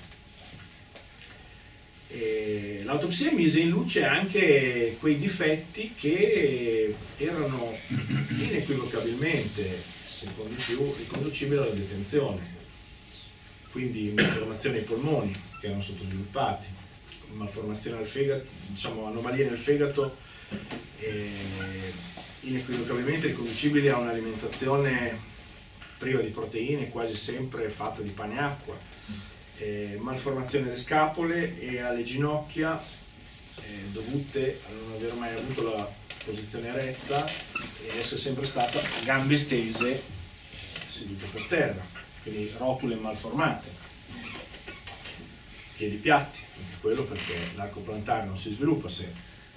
L'autopsia mise in luce anche quei difetti che erano inequivocabilmente, secondo i più, riconducibili alla detenzione. Quindi malformazioni ai polmoni che erano sottosviluppati, malformazioni al fegato, diciamo anomalie nel fegato, eh, inequivocabilmente riconducibili a un'alimentazione priva di proteine, quasi sempre fatta di pane e acqua. Eh, malformazioni alle scapole e alle ginocchia eh, dovute a non aver mai avuto la posizione eretta e essere sempre stata a gambe stese seduto per terra, quindi rotule malformate, piedi piatti, anche quello perché l'arco plantare non si sviluppa se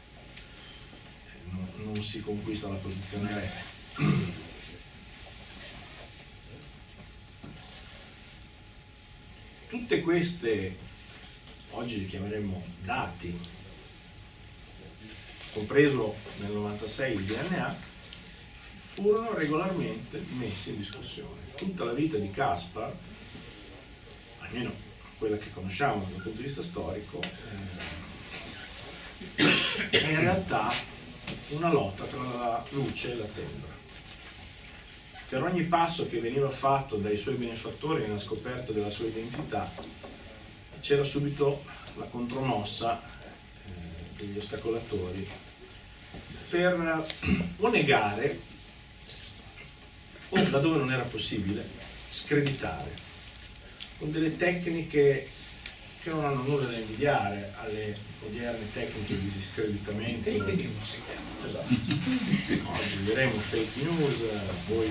non, non si conquista la posizione eretta. Tutte queste, oggi li chiameremo dati, compreso nel novantasei il D N A, furono regolarmente messi in discussione. Tutta la vita di Caspar, almeno quella che conosciamo dal punto di vista storico, eh, è in realtà una lotta tra la luce e la tenebra. Per ogni passo che veniva fatto dai suoi benefattori nella scoperta della sua identità c'era subito la contromossa eh, degli ostacolatori per o negare o, laddove non era possibile, screditare con delle tecniche che non hanno nulla da invidiare alle odierne tecniche di discreditamento. Fake news si chiama. Esatto. Oggi vedremo fake news, poi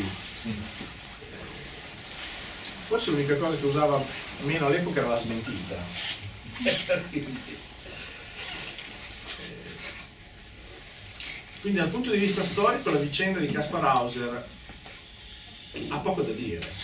forse l'unica cosa che usava meno all'epoca era la smentita. Quindi dal punto di vista storico la vicenda di Caspar Hauser ha poco da dire,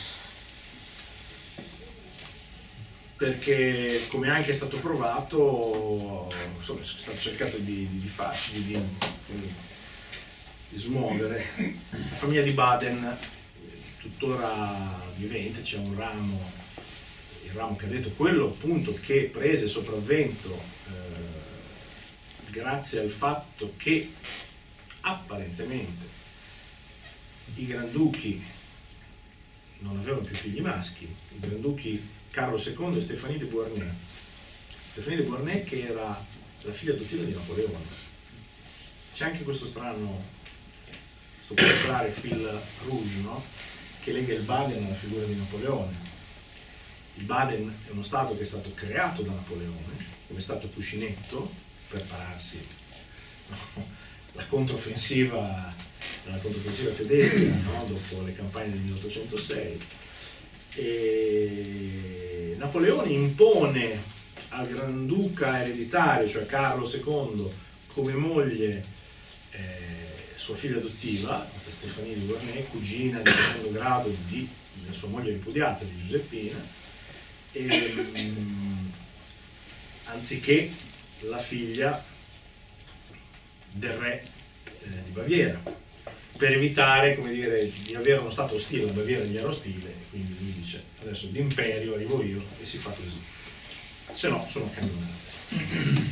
perché come anche è stato provato, insomma, è stato cercato di, di, di farsi, di, di, di smuovere. La famiglia di Baden tuttora vivente, c'è un ramo, il ramo che ha detto, quello appunto che prese sopravvento eh, grazie al fatto che apparentemente i granduchi non avevano più figli maschi, i granduchi Carlo secondo e Stéphanie de Beauharnais. Stéphanie de Beauharnais che era la figlia adottiva di Napoleone. C'è anche questo strano, questo particolare fil rouge, no? Che lega il Baden alla figura di Napoleone. Il Baden è uno stato che è stato creato da Napoleone come stato cuscinetto per pararsi, no? la controffensiva, la controffensiva tedesca, no? Dopo le campagne del milleottocentosei. E Napoleone impone al Granduca ereditario, cioè Carlo secondo, come moglie eh, sua figlia adottiva, Stéphanie de Beauharnais, cugina di secondo grado di, della sua moglie ripudiata, di Giuseppina, e, mh, anziché la figlia del re eh, di Baviera, per evitare, come dire, di avere uno stato ostile. La Baviera gli era ostile, e quindi lui dice adesso d'imperio arrivo io, e si fa così, se no sono cannonate.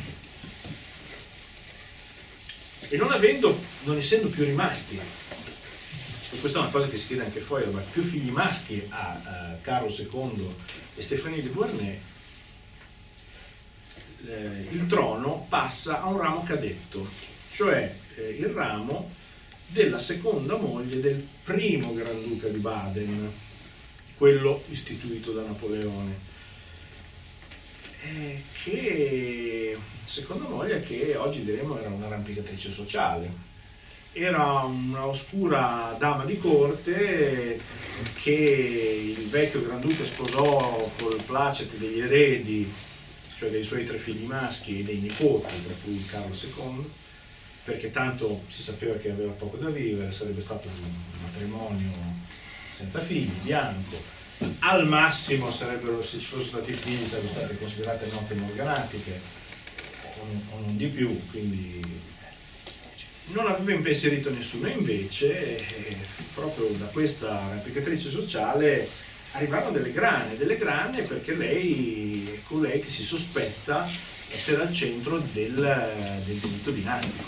E non avendo, non essendo più rimasti, e questa è una cosa che si chiede anche fuori, ma più figli maschi a, a Carlo secondo e Stéphanie de Beauharnais, eh, il trono passa a un ramo cadetto, cioè eh, il ramo della seconda moglie del primo Granduca di Baden, quello istituito da Napoleone, eh, che seconda moglie che oggi diremo era un'arrampicatrice sociale, era una oscura dama di corte che il vecchio Granduca sposò col placet degli eredi, cioè dei suoi tre figli maschi e dei nipoti, tra cui Carlo secondo, perché tanto si sapeva che aveva poco da vivere, sarebbe stato un matrimonio senza figli, bianco, al massimo sarebbero, se ci fossero stati figli, sarebbero state considerate nozze morganatiche o non di più, quindi non aveva impensierito nessuno. E invece eh, proprio da questa arrampicatrice sociale arrivavano delle grane, delle grane perché lei è colei che si sospetta essere al centro del, del delitto dinastico,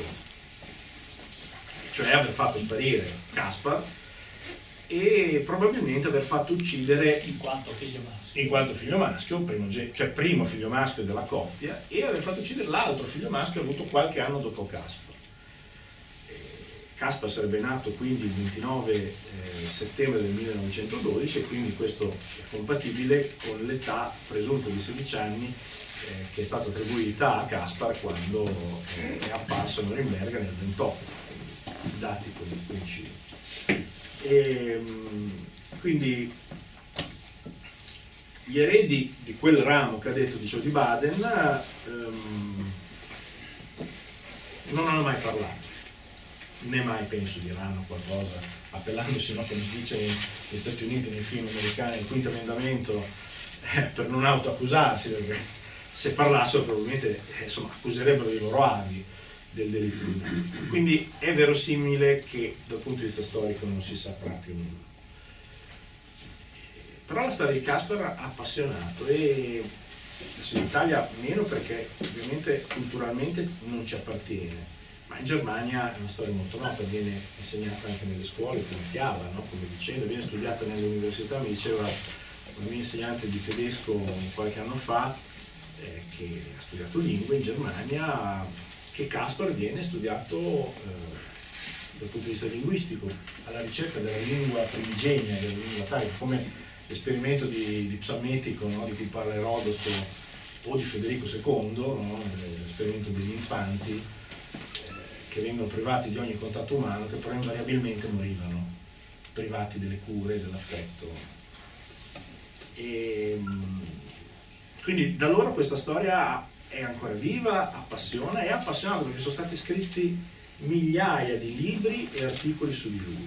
cioè aver fatto sparire Caspar e probabilmente aver fatto uccidere in quanto figlio maschio, in quanto figlio maschio, primo, cioè primo figlio maschio della coppia, e aver fatto uccidere l'altro figlio maschio avuto qualche anno dopo Caspar. Caspar sarebbe nato quindi il ventinove eh, settembre del millenovecentododici, e quindi questo è compatibile con l'età presunta di sedici anni eh, che è stata attribuita a Caspar quando eh, è apparso a Norimberga nel ventotto, i dati coincidono. E, quindi gli eredi di quel ramo cadetto, dicevo, di Baden ehm, non hanno mai parlato, né mai penso diranno qualcosa, appellandosi, no, come si dice negli Stati Uniti nei film americani, il quinto emendamento, eh, per non autoaccusarsi, perché se parlassero probabilmente eh, insomma, accuserebbero i loro avi del delitto dinastico. Quindi è verosimile che dal punto di vista storico non si saprà più nulla. Però la storia di Caspar ha appassionato, e adesso in Italia meno perché ovviamente culturalmente non ci appartiene, ma in Germania è una storia molto nota, viene insegnata anche nelle scuole come fiaba, no? Come dicendo, viene studiata nelle università. Mi diceva una mia insegnante di tedesco qualche anno fa, eh, che ha studiato lingue in Germania, che Caspar viene studiato eh, dal punto di vista linguistico, alla ricerca della lingua primigenia, della lingua tarica, come l'esperimento di, di Psammetico, no? Di cui parla Erodoto, o di Federico secondo, no? L'esperimento degli infanti eh, che vengono privati di ogni contatto umano, che però invariabilmente morivano, privati delle cure, dell'affetto. E, quindi da allora questa storia è ancora viva, appassiona, e appassionata perché sono stati scritti migliaia di libri e articoli su di lui.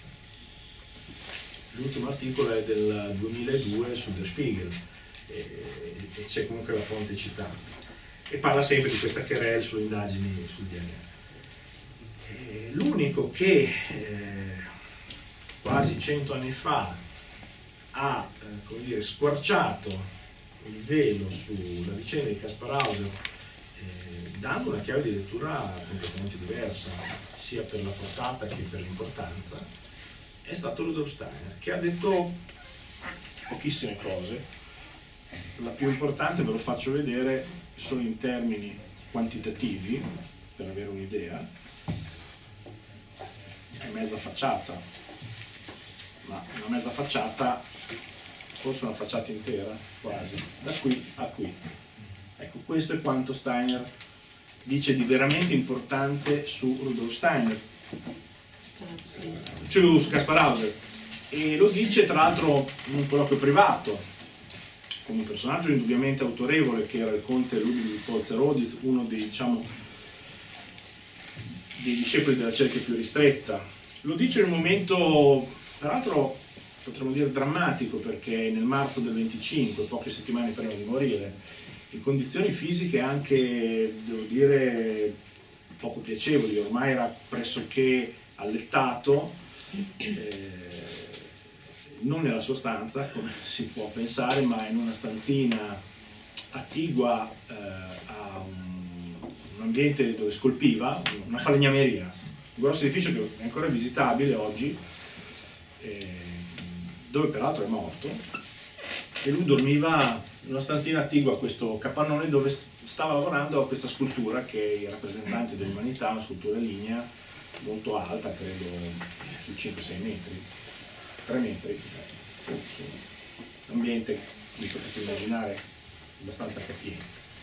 L'ultimo articolo è del duemiladue su Der Spiegel, e, e c'è comunque la fonte citata, e parla sempre di questa querelle sulle indagini sul D N A. L'unico che eh, quasi cento anni fa ha eh, come dire, squarciato il velo sulla vicenda di Caspar Hauser, eh, dando una chiave di lettura completamente diversa, sia per la portata che per l'importanza, è stato Rudolf Steiner, che ha detto pochissime cose. La più importante ve lo faccio vedere solo in termini quantitativi, per avere un'idea. È mezza facciata, ma una mezza facciata, forse una facciata intera, quasi, da qui a qui. Ecco, questo è quanto Steiner dice di veramente importante su Rudolf Steiner, su Caspar Hauser, e lo dice tra l'altro in un colloquio privato con un personaggio indubbiamente autorevole che era il conte Ludwig Polzer-Roditz, uno dei, diciamo, dei discepoli della cerchia più ristretta. Lo dice in un momento, peraltro potremmo dire drammatico, perché nel marzo del venticinque, poche settimane prima di morire, in condizioni fisiche anche, devo dire, poco piacevoli. Ormai era pressoché allettato, eh, non nella sua stanza, come si può pensare, ma in una stanzina attigua eh, a un, un ambiente dove scolpiva, una falegnameria, un grosso edificio che è ancora visitabile oggi, eh, dove peraltro è morto, e lui dormiva in una stanzina attigua a questo capannone dove stava lavorando a questa scultura che è rappresentante dell'umanità, una scultura lignea molto alta, credo sui cinque sei metri, tre metri. L'ambiente, vi potete immaginare, abbastanza capiente.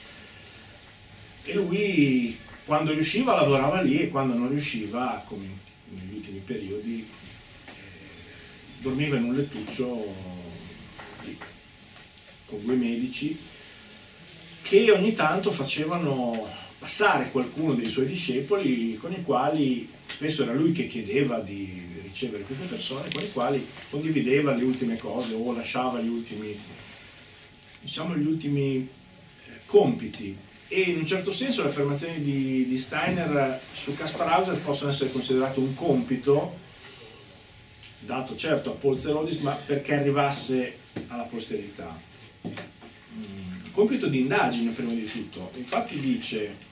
E lui, quando riusciva, lavorava lì, e quando non riusciva, come negli ultimi periodi, eh, dormiva in un lettuccio lì, con due medici che ogni tanto facevano passare qualcuno dei suoi discepoli, con i quali spesso era lui che chiedeva di ricevere queste persone, con i quali condivideva le ultime cose o lasciava gli ultimi, diciamo, gli ultimi compiti. E in un certo senso le affermazioni di, di Steiner su Kaspar Hauser possono essere considerate un compito dato certo a Paul Serhodis, ma perché arrivasse alla posterità. Un compito di indagine prima di tutto. Infatti dice: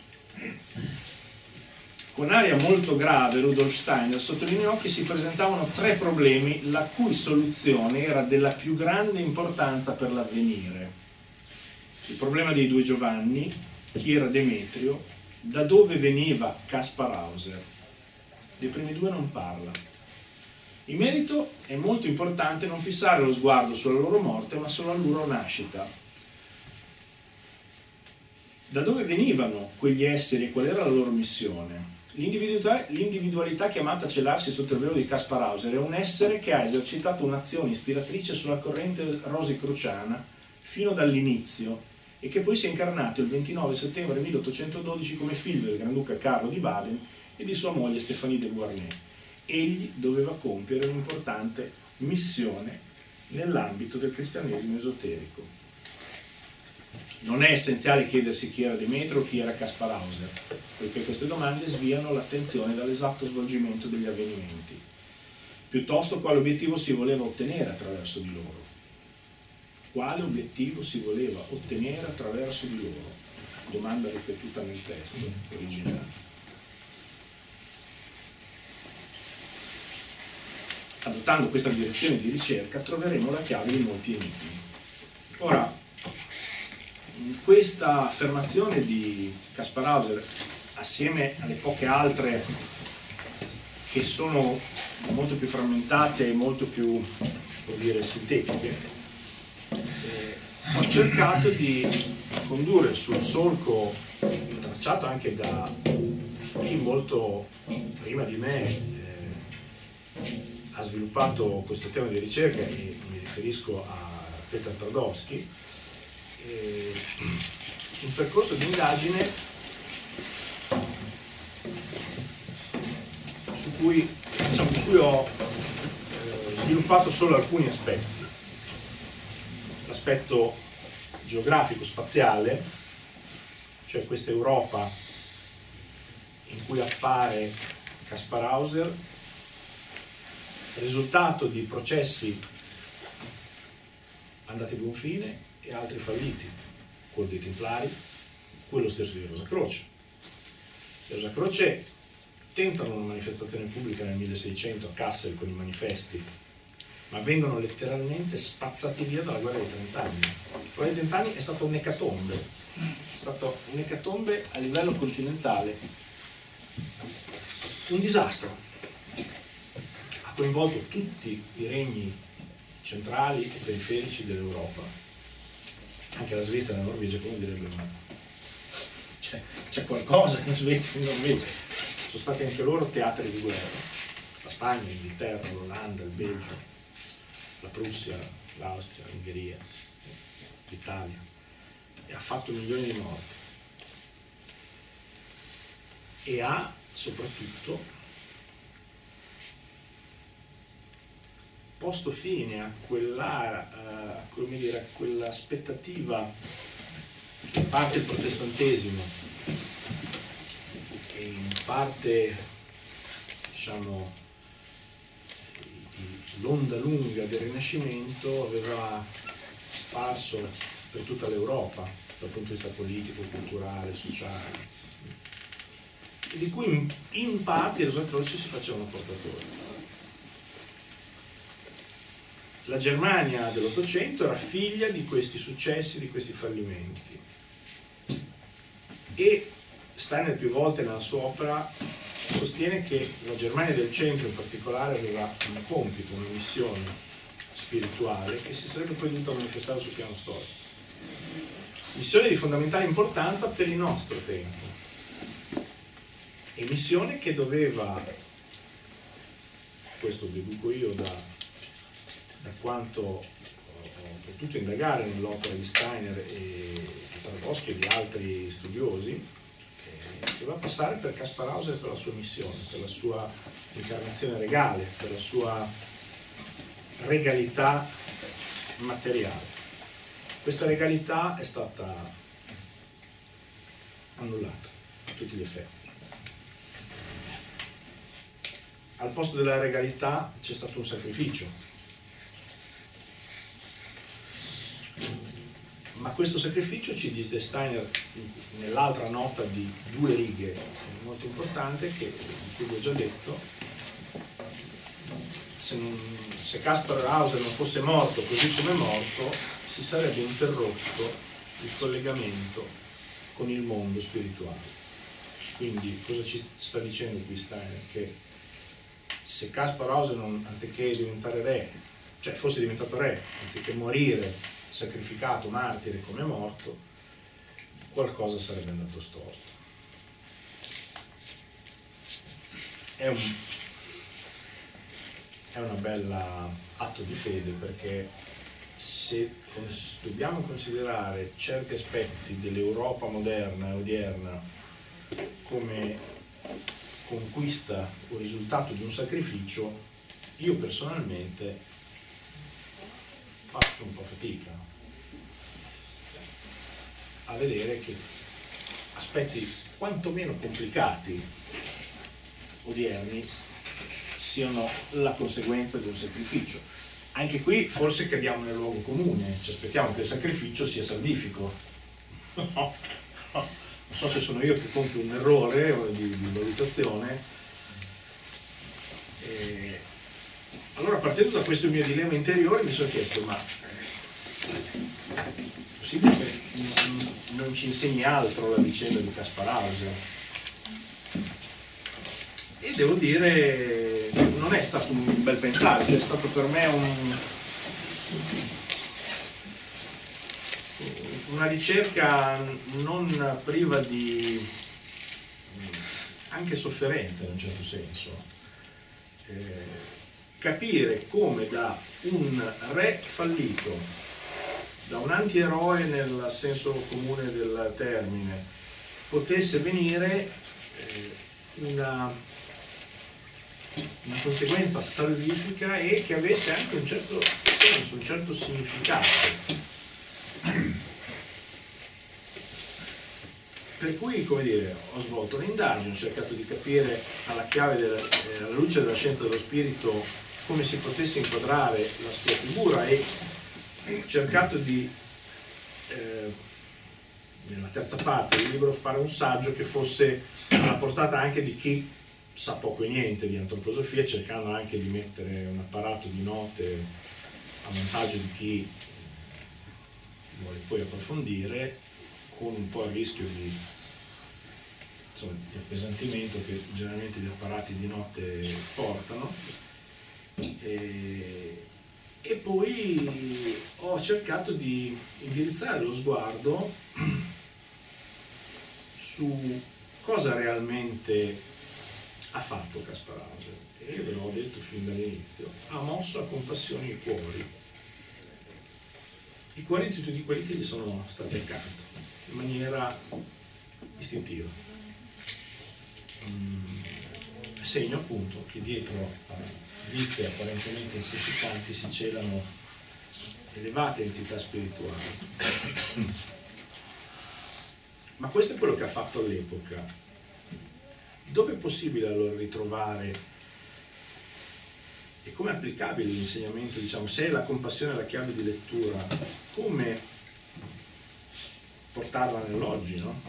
con aria molto grave Rudolf Steiner sottolineò che si presentavano tre problemi la cui soluzione era della più grande importanza per l'avvenire. Il problema dei due Giovanni, chi era Demetrio, da dove veniva Kaspar Hauser. Dei primi due non parla. In merito è molto importante non fissare lo sguardo sulla loro morte, ma sulla loro nascita. Da dove venivano quegli esseri e qual era la loro missione? L'individualità, l'individualità chiamata a celarsi sotto il velo di Kaspar Hauser è un essere che ha esercitato un'azione ispiratrice sulla corrente rosicruciana fino dall'inizio e che poi si è incarnato il ventinove settembre milleottocentododici come figlio del Granduca Carlo di Baden e di sua moglie Stéphanie de Beauharnais. Egli doveva compiere un'importante missione nell'ambito del cristianesimo esoterico. Non è essenziale chiedersi chi era Demetrio o chi era Kaspar Hauser, poiché queste domande sviano l'attenzione dall'esatto svolgimento degli avvenimenti. Piuttosto, quale obiettivo si voleva ottenere attraverso di loro? Quale obiettivo si voleva ottenere attraverso di loro? Domanda ripetuta nel testo originale. Adottando questa direzione di ricerca troveremo la chiave di molti enigmi. Ora, in questa affermazione di Kaspar Hauser, assieme alle poche altre che sono molto più frammentate e molto più, vuol dire, sintetiche, eh, ho cercato di condurre sul solco tracciato anche da chi molto prima di me eh, ha sviluppato questo tema di ricerca, e mi riferisco a Peter Tverdovsky, eh, un percorso di indagine su cui, diciamo, di cui ho eh, sviluppato solo alcuni aspetti. L'aspetto geografico-spaziale, cioè questa Europa in cui appare Kaspar Hauser, risultato di processi andati a buon fine e altri falliti, quello dei Templari, quello stesso di Rosa Croce. Le Rosa Croce tentano una manifestazione pubblica nel milleseicento a Kassel con i manifesti, ma vengono letteralmente spazzati via dalla guerra dei trent'anni. La guerra dei trent'anni è stata un'ecatombe, è stata un'ecatombe a livello continentale, un disastro. Ha coinvolto tutti i regni centrali e periferici dell'Europa, anche la Svezia e la Norvegia, come direbbe, ma c'è qualcosa in Svezia e in Norvegia. Sono stati anche loro teatri di guerra, la Spagna, l'Inghilterra, l'Olanda, il Belgio, la Prussia, l'Austria, l'Ungheria, l'Italia, e ha fatto milioni di morti. E ha soprattutto posto fine a quella, uh, come dire, a quell'aspettativa che in parte il protestantesimo e in parte, diciamo, l'onda lunga del Rinascimento aveva sparso per tutta l'Europa dal punto di vista politico, culturale, sociale, e di cui in, in parte i Rosa Croce si facevano portatori. La Germania dell'Ottocento era figlia di questi successi, di questi fallimenti, e Steiner più volte nella sua opera sostiene che la Germania del centro in particolare aveva un compito, una missione spirituale che si sarebbe poi dovuta manifestare sul piano storico. Missione di fondamentale importanza per il nostro tempo, e missione che doveva, questo deduco io da da quanto ho potuto indagare nell'opera di Steiner e di Tverdovsky e di altri studiosi, eh, doveva passare per Kaspar Hauser, per la sua missione, per la sua incarnazione regale, per la sua regalità materiale. Questa regalità è stata annullata a tutti gli effetti. Al posto della regalità c'è stato un sacrificio, ma questo sacrificio, ci dice Steiner nell'altra nota di due righe molto importante, che di cui vi ho già detto, se, non, se Kaspar Hauser non fosse morto così come è morto, si sarebbe interrotto il collegamento con il mondo spirituale. Quindi cosa ci sta dicendo qui Steiner? Che se Kaspar Hauser, non, anziché diventare re, cioè fosse diventato re, anziché morire sacrificato, martire come è morto, qualcosa sarebbe andato storto. È un, è una bella atto di fede, perché se cons- dobbiamo considerare certi aspetti dell'Europa moderna e odierna come conquista o risultato di un sacrificio, io personalmente faccio un po' fatica a vedere che aspetti quantomeno complicati odierni siano la conseguenza di un sacrificio. Anche qui forse cadiamo nel luogo comune, ci aspettiamo che il sacrificio sia salvifico. No, no. Non so se sono io che compio un errore di, di valutazione. E allora, partendo da questo mio dilemma interiore, mi sono chiesto: ma è possibile che non, non ci insegni altro la vicenda di Kaspar Hauser? E devo dire, non è stato un bel pensare, cioè è stato per me un, una ricerca non priva di anche sofferenza, in un certo senso. Eh, capire come da un re fallito, da un antieroe nel senso comune del termine, potesse venire eh, una, una conseguenza salvifica e che avesse anche un certo senso, un certo significato. Per cui, come dire, ho svolto un'indagine, ho cercato di capire alla chiave della, eh, alla luce della scienza dello spirito come si potesse inquadrare la sua figura, e ho cercato di, eh, nella terza parte del libro, fare un saggio che fosse alla portata anche di chi sa poco e niente di antroposofia, cercando anche di mettere un apparato di note a vantaggio di chi vuole poi approfondire, con un po' il rischio di, insomma, di appesantimento che generalmente gli apparati di notte portano. E, e poi ho cercato di indirizzare lo sguardo su cosa realmente ha fatto Kaspar Hauser, e ve l'ho detto fin dall'inizio: ha mosso a compassione i cuori, i cuori di tutti quelli che gli sono stati accanto, in maniera istintiva. Mm, segno appunto che dietro a vite apparentemente insignificanti si celano elevate entità spirituali. Ma questo è quello che ha fatto all'epoca. Dove è possibile allora ritrovare, e come è applicabile l'insegnamento, diciamo, se la compassione è la chiave di lettura, come portarla nell'oggi, no?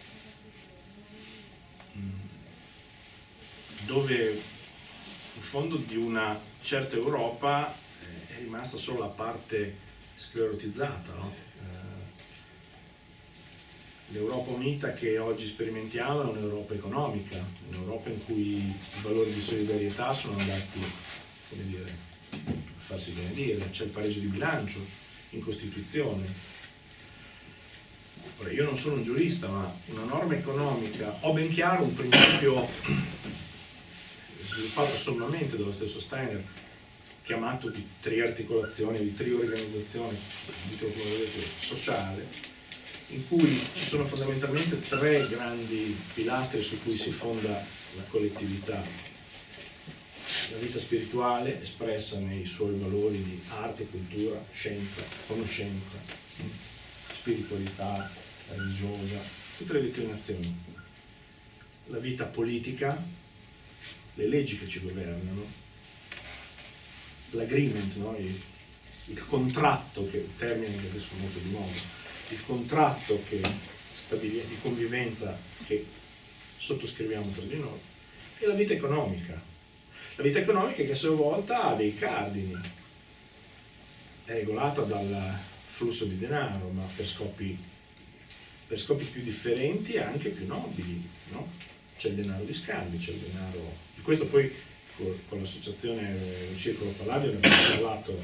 Dove in fondo di una certa Europa eh, è rimasta solo la parte sclerotizzata, no? Eh, l'Europa unita che oggi sperimentiamo è un'Europa economica, un'Europa in cui i valori di solidarietà sono andati, come dire, a farsi benedire. C'è il pareggio di bilancio in Costituzione. Ora, io non sono un giurista, ma una norma economica, ho ben chiaro un principio sviluppato sommamente dallo stesso Steiner, chiamato di triarticolazione, di triorganizzazione, ditelo come volete, sociale, in cui ci sono fondamentalmente tre grandi pilastri su cui si fonda la collettività. La vita spirituale espressa nei suoi valori di arte, cultura, scienza, conoscenza, spiritualità religiosa, tutte le declinazioni. La vita politica, le leggi che ci governano, l'agreement, no? il, il contratto, che è un termine che adesso è molto di moda, il contratto che stabilie, di convivenza che sottoscriviamo tra di noi, e la vita economica. La vita economica che a sua volta ha dei cardini, è regolata dal flusso di denaro, ma per scopi, per scopi più differenti e anche più nobili, no? C'è il denaro di scambio, c'è il denaro... Di questo poi con l'associazione Il Circolo Palladio ne abbiamo parlato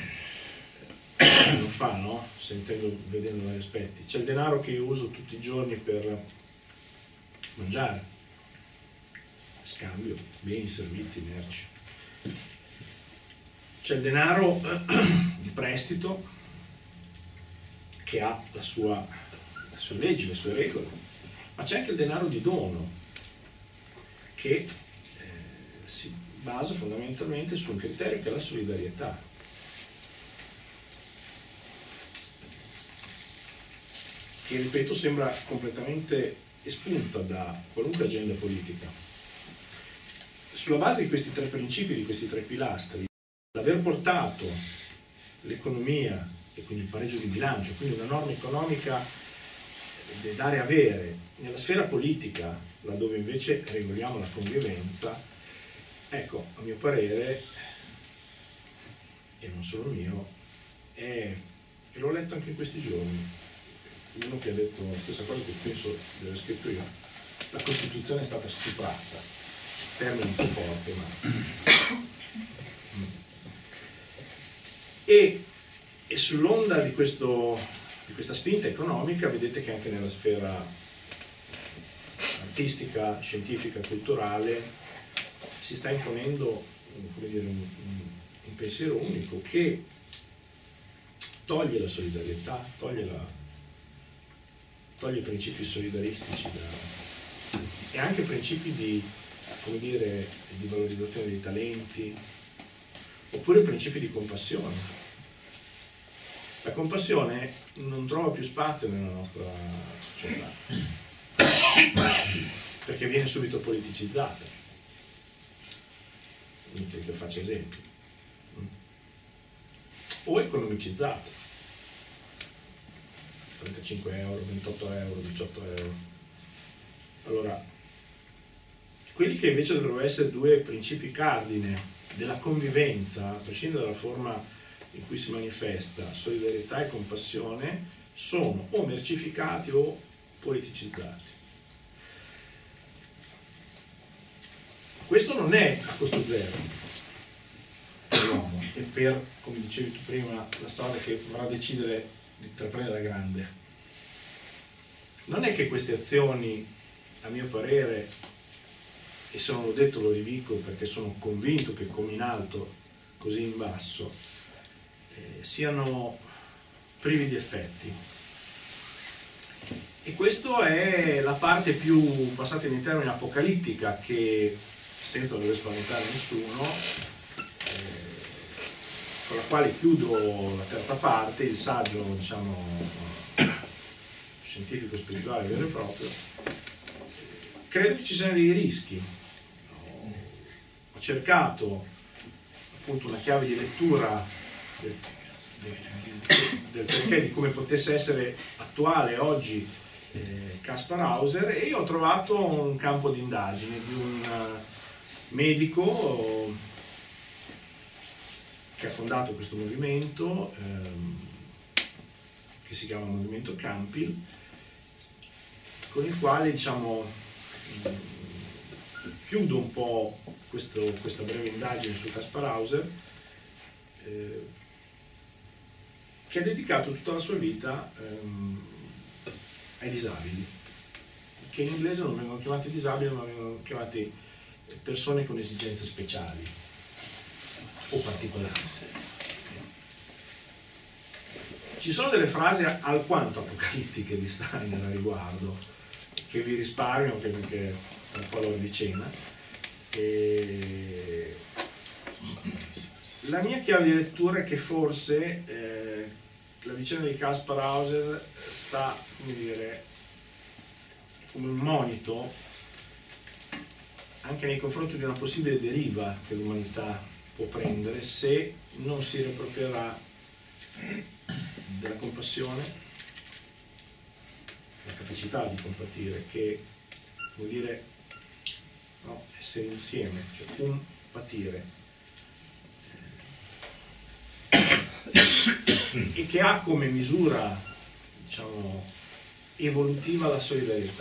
anno fa, no? Sentendo, vedendo vari aspetti. C'è il denaro che io uso tutti i giorni per mangiare, scambio, beni, servizi, merci. C'è il denaro di prestito che ha la sua, le sue leggi, le sue regole, ma c'è anche il denaro di dono che eh, si basa fondamentalmente su un criterio che è la solidarietà. Che, ripeto, sembra completamente espunta da qualunque agenda politica. Sulla base di questi tre principi, di questi tre pilastri, l'aver portato l'economia e quindi il pareggio di bilancio, quindi una norma economica da dare e avere nella sfera politica, laddove invece regoliamo la convivenza, ecco, a mio parere, e non solo mio, è, e l'ho letto anche in questi giorni, uno che ha detto la stessa cosa che penso di aver scritto io, la Costituzione è stata stuprata. Termine un po' forte, ma... E, e sull'onda di, questo, di questa spinta economica, vedete che anche nella sfera artistica, scientifica, culturale, si sta imponendo, come dire, un, un pensiero unico che toglie la solidarietà, toglie, la, toglie i principi solidaristici da, e anche principi di, come dire, di valorizzazione dei talenti, oppure principi di compassione. La compassione non trova più spazio nella nostra società, perché viene subito politicizzata. Inutile che faccia esempi. O economicizzata. trentacinque euro, ventotto euro, diciotto euro. Allora, quelli che invece dovrebbero essere due principi cardine della convivenza, a prescindere dalla forma in cui si manifesta, solidarietà e compassione, sono o mercificati o politicizzati. Questo non è a costo zero per l'uomo e per, come dicevi tu prima, la strada che vorrà decidere di intraprendere la grande. Non è che queste azioni, a mio parere, e se non l'ho detto lo ridico perché sono convinto che come in alto così in basso eh, siano privi di effetti, e questa è la parte più, passate in termini, apocalittica, che senza dover spaventare nessuno, eh, con la quale chiudo la terza parte, il saggio, diciamo, scientifico spirituale vero e proprio. Credo che ci siano dei rischi. Ho cercato appunto una chiave di lettura del, del, del perché, di come potesse essere attuale oggi eh, Kaspar Hauser, e io ho trovato un campo di indagine di un uh, medico che ha fondato questo movimento ehm, che si chiama Movimento Campil, con il quale, diciamo, chiudo un po' questo, questa breve indagine su Kaspar Hauser, eh, che ha dedicato tutta la sua vita ehm, ai disabili, che in inglese non vengono chiamati disabili, ma vengono chiamati persone con esigenze speciali o particolari. Ci sono delle frasi alquanto apocalittiche di Steiner a riguardo, che vi risparmio perché è un po' l'ora di cena. E la mia chiave di lettura è che forse eh, la vicenda di Kaspar Hauser sta, come dire, come un monito anche nei confronti di una possibile deriva che l'umanità può prendere se non si riapproprierà della compassione, la capacità di compatire, che vuol dire, no, essere insieme, cioè un patire, e che ha come misura, diciamo, evolutiva la solidarietà.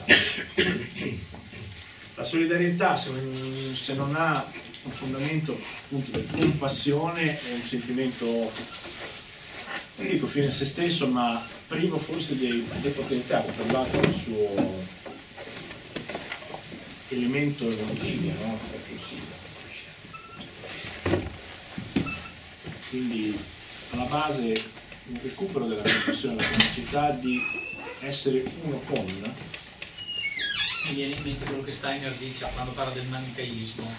La solidarietà, se non, se non ha un fondamento appunto di compassione, è un sentimento, non dico fine a se stesso, ma privo forse dei, depotenziato, privato del suo elemento emotivo, no? Quindi alla base un recupero della compassione, la capacità di essere uno con. Mi viene in mente quello che Steiner dice quando parla del manicheismo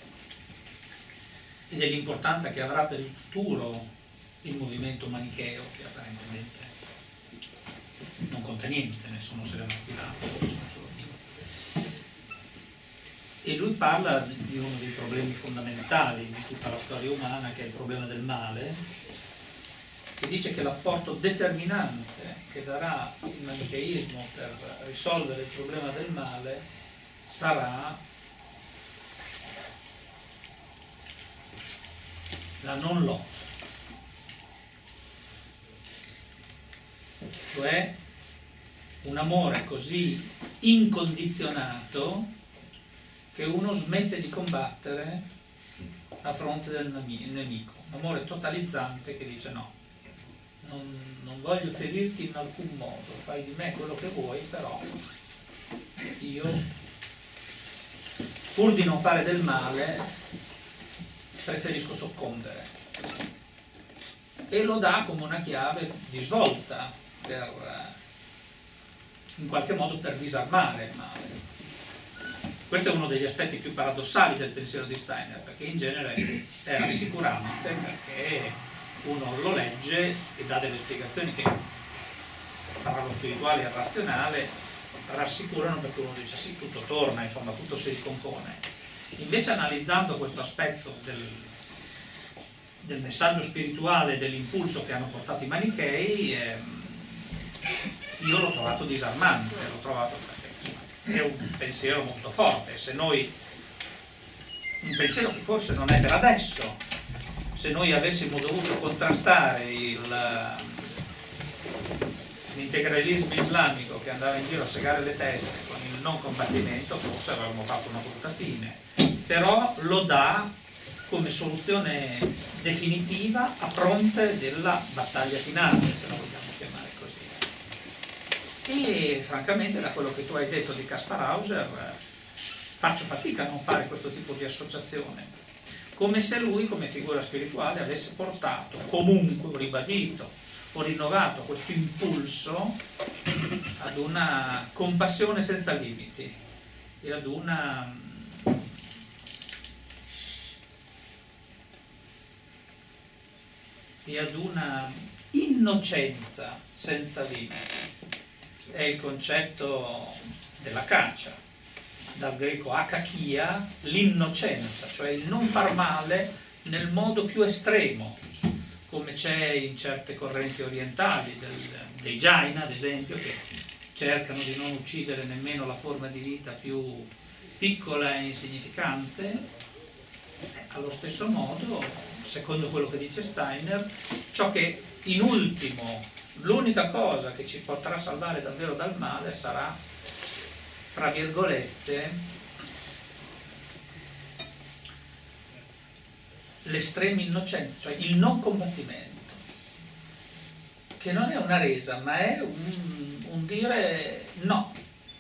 e dell'importanza che avrà per il futuro il movimento manicheo, che apparentemente non conta niente, nessuno se ne va affidato, sono solo io. E lui parla di uno dei problemi fondamentali di tutta la storia umana, che è il problema del male, e dice che l'apporto determinante che darà il manicheismo per risolvere il problema del male sarà la non lotta, cioè un amore così incondizionato che uno smette di combattere a fronte del nemico, un amore totalizzante che dice no, non, non voglio ferirti in alcun modo, fai di me quello che vuoi, però io, pur di non fare del male, preferisco soccombere. E lo dà come una chiave di svolta per, in qualche modo, per disarmare il male. Questo è uno degli aspetti più paradossali del pensiero di Steiner, perché in genere è rassicurante, perché uno lo legge e dà delle spiegazioni che fra lo spirituale e il razionale rassicurano, perché uno dice sì, tutto torna, insomma, tutto si ricompone. Invece, analizzando questo aspetto del, del messaggio spirituale, dell'impulso che hanno portato i manichei, ehm, io l'ho trovato disarmante, l'ho trovato perché insomma, è un pensiero molto forte. Se noi, un pensiero che forse non è per adesso, se noi avessimo dovuto contrastare il, l'integralismo islamico che andava in giro a segare le teste con il non combattimento, forse avremmo fatto una brutta fine. Però lo dà come soluzione definitiva a fronte della battaglia finale, se la vogliamo chiamare così. E francamente, da quello che tu hai detto di Kaspar Hauser, faccio fatica a non fare questo tipo di associazione, come se lui, come figura spirituale, avesse portato comunque, o ribadito o rinnovato questo impulso ad una compassione senza limiti e ad una e ad una innocenza senza limiti. È il concetto della caccia, dal greco akakia, l'innocenza, cioè il non far male nel modo più estremo, come c'è in certe correnti orientali, del, dei Jaina ad esempio, che cercano di non uccidere nemmeno la forma di vita più piccola e insignificante. Allo stesso modo, secondo quello che dice Steiner, ciò che in ultimo, l'unica cosa che ci potrà salvare davvero dal male sarà, fra virgolette, l'estrema innocenza, cioè il non combattimento, che non è una resa, ma è un, un dire no.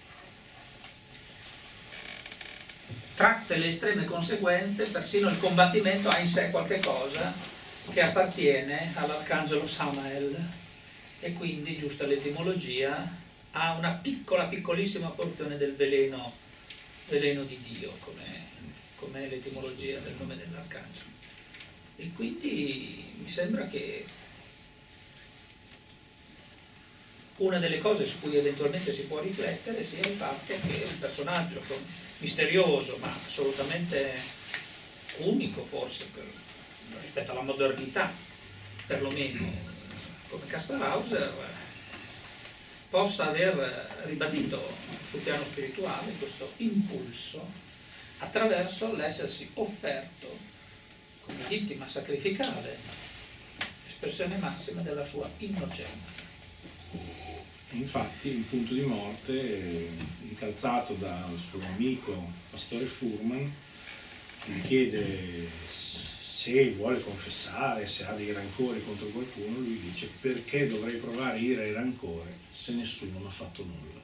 Tratte le estreme conseguenze, persino il combattimento ha in sé qualche cosa che appartiene all'arcangelo Samael, e quindi, giusta l'etimologia, ha una piccola, piccolissima porzione del veleno, veleno di Dio, come, come è l'etimologia del nome dell'arcangelo. E quindi mi sembra che una delle cose su cui eventualmente si può riflettere sia il fatto che un personaggio misterioso, ma assolutamente unico forse per, rispetto alla modernità, perlomeno come Kaspar Hauser, possa aver ribadito sul piano spirituale questo impulso attraverso l'essersi offerto come vittima sacrificale, espressione massima della sua innocenza. Infatti, in punto di morte, incalzato dal suo amico Pastore Furman, gli chiede se vuole confessare, se ha dei rancori contro qualcuno. Lui dice: perché dovrei provare ira e rancore se nessuno mi ha fatto nulla?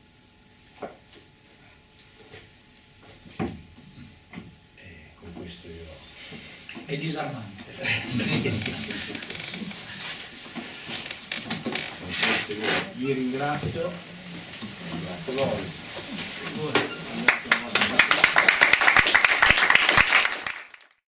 E con questo io... È disarmante. Con questo io vi ringrazio. Grazie Loris.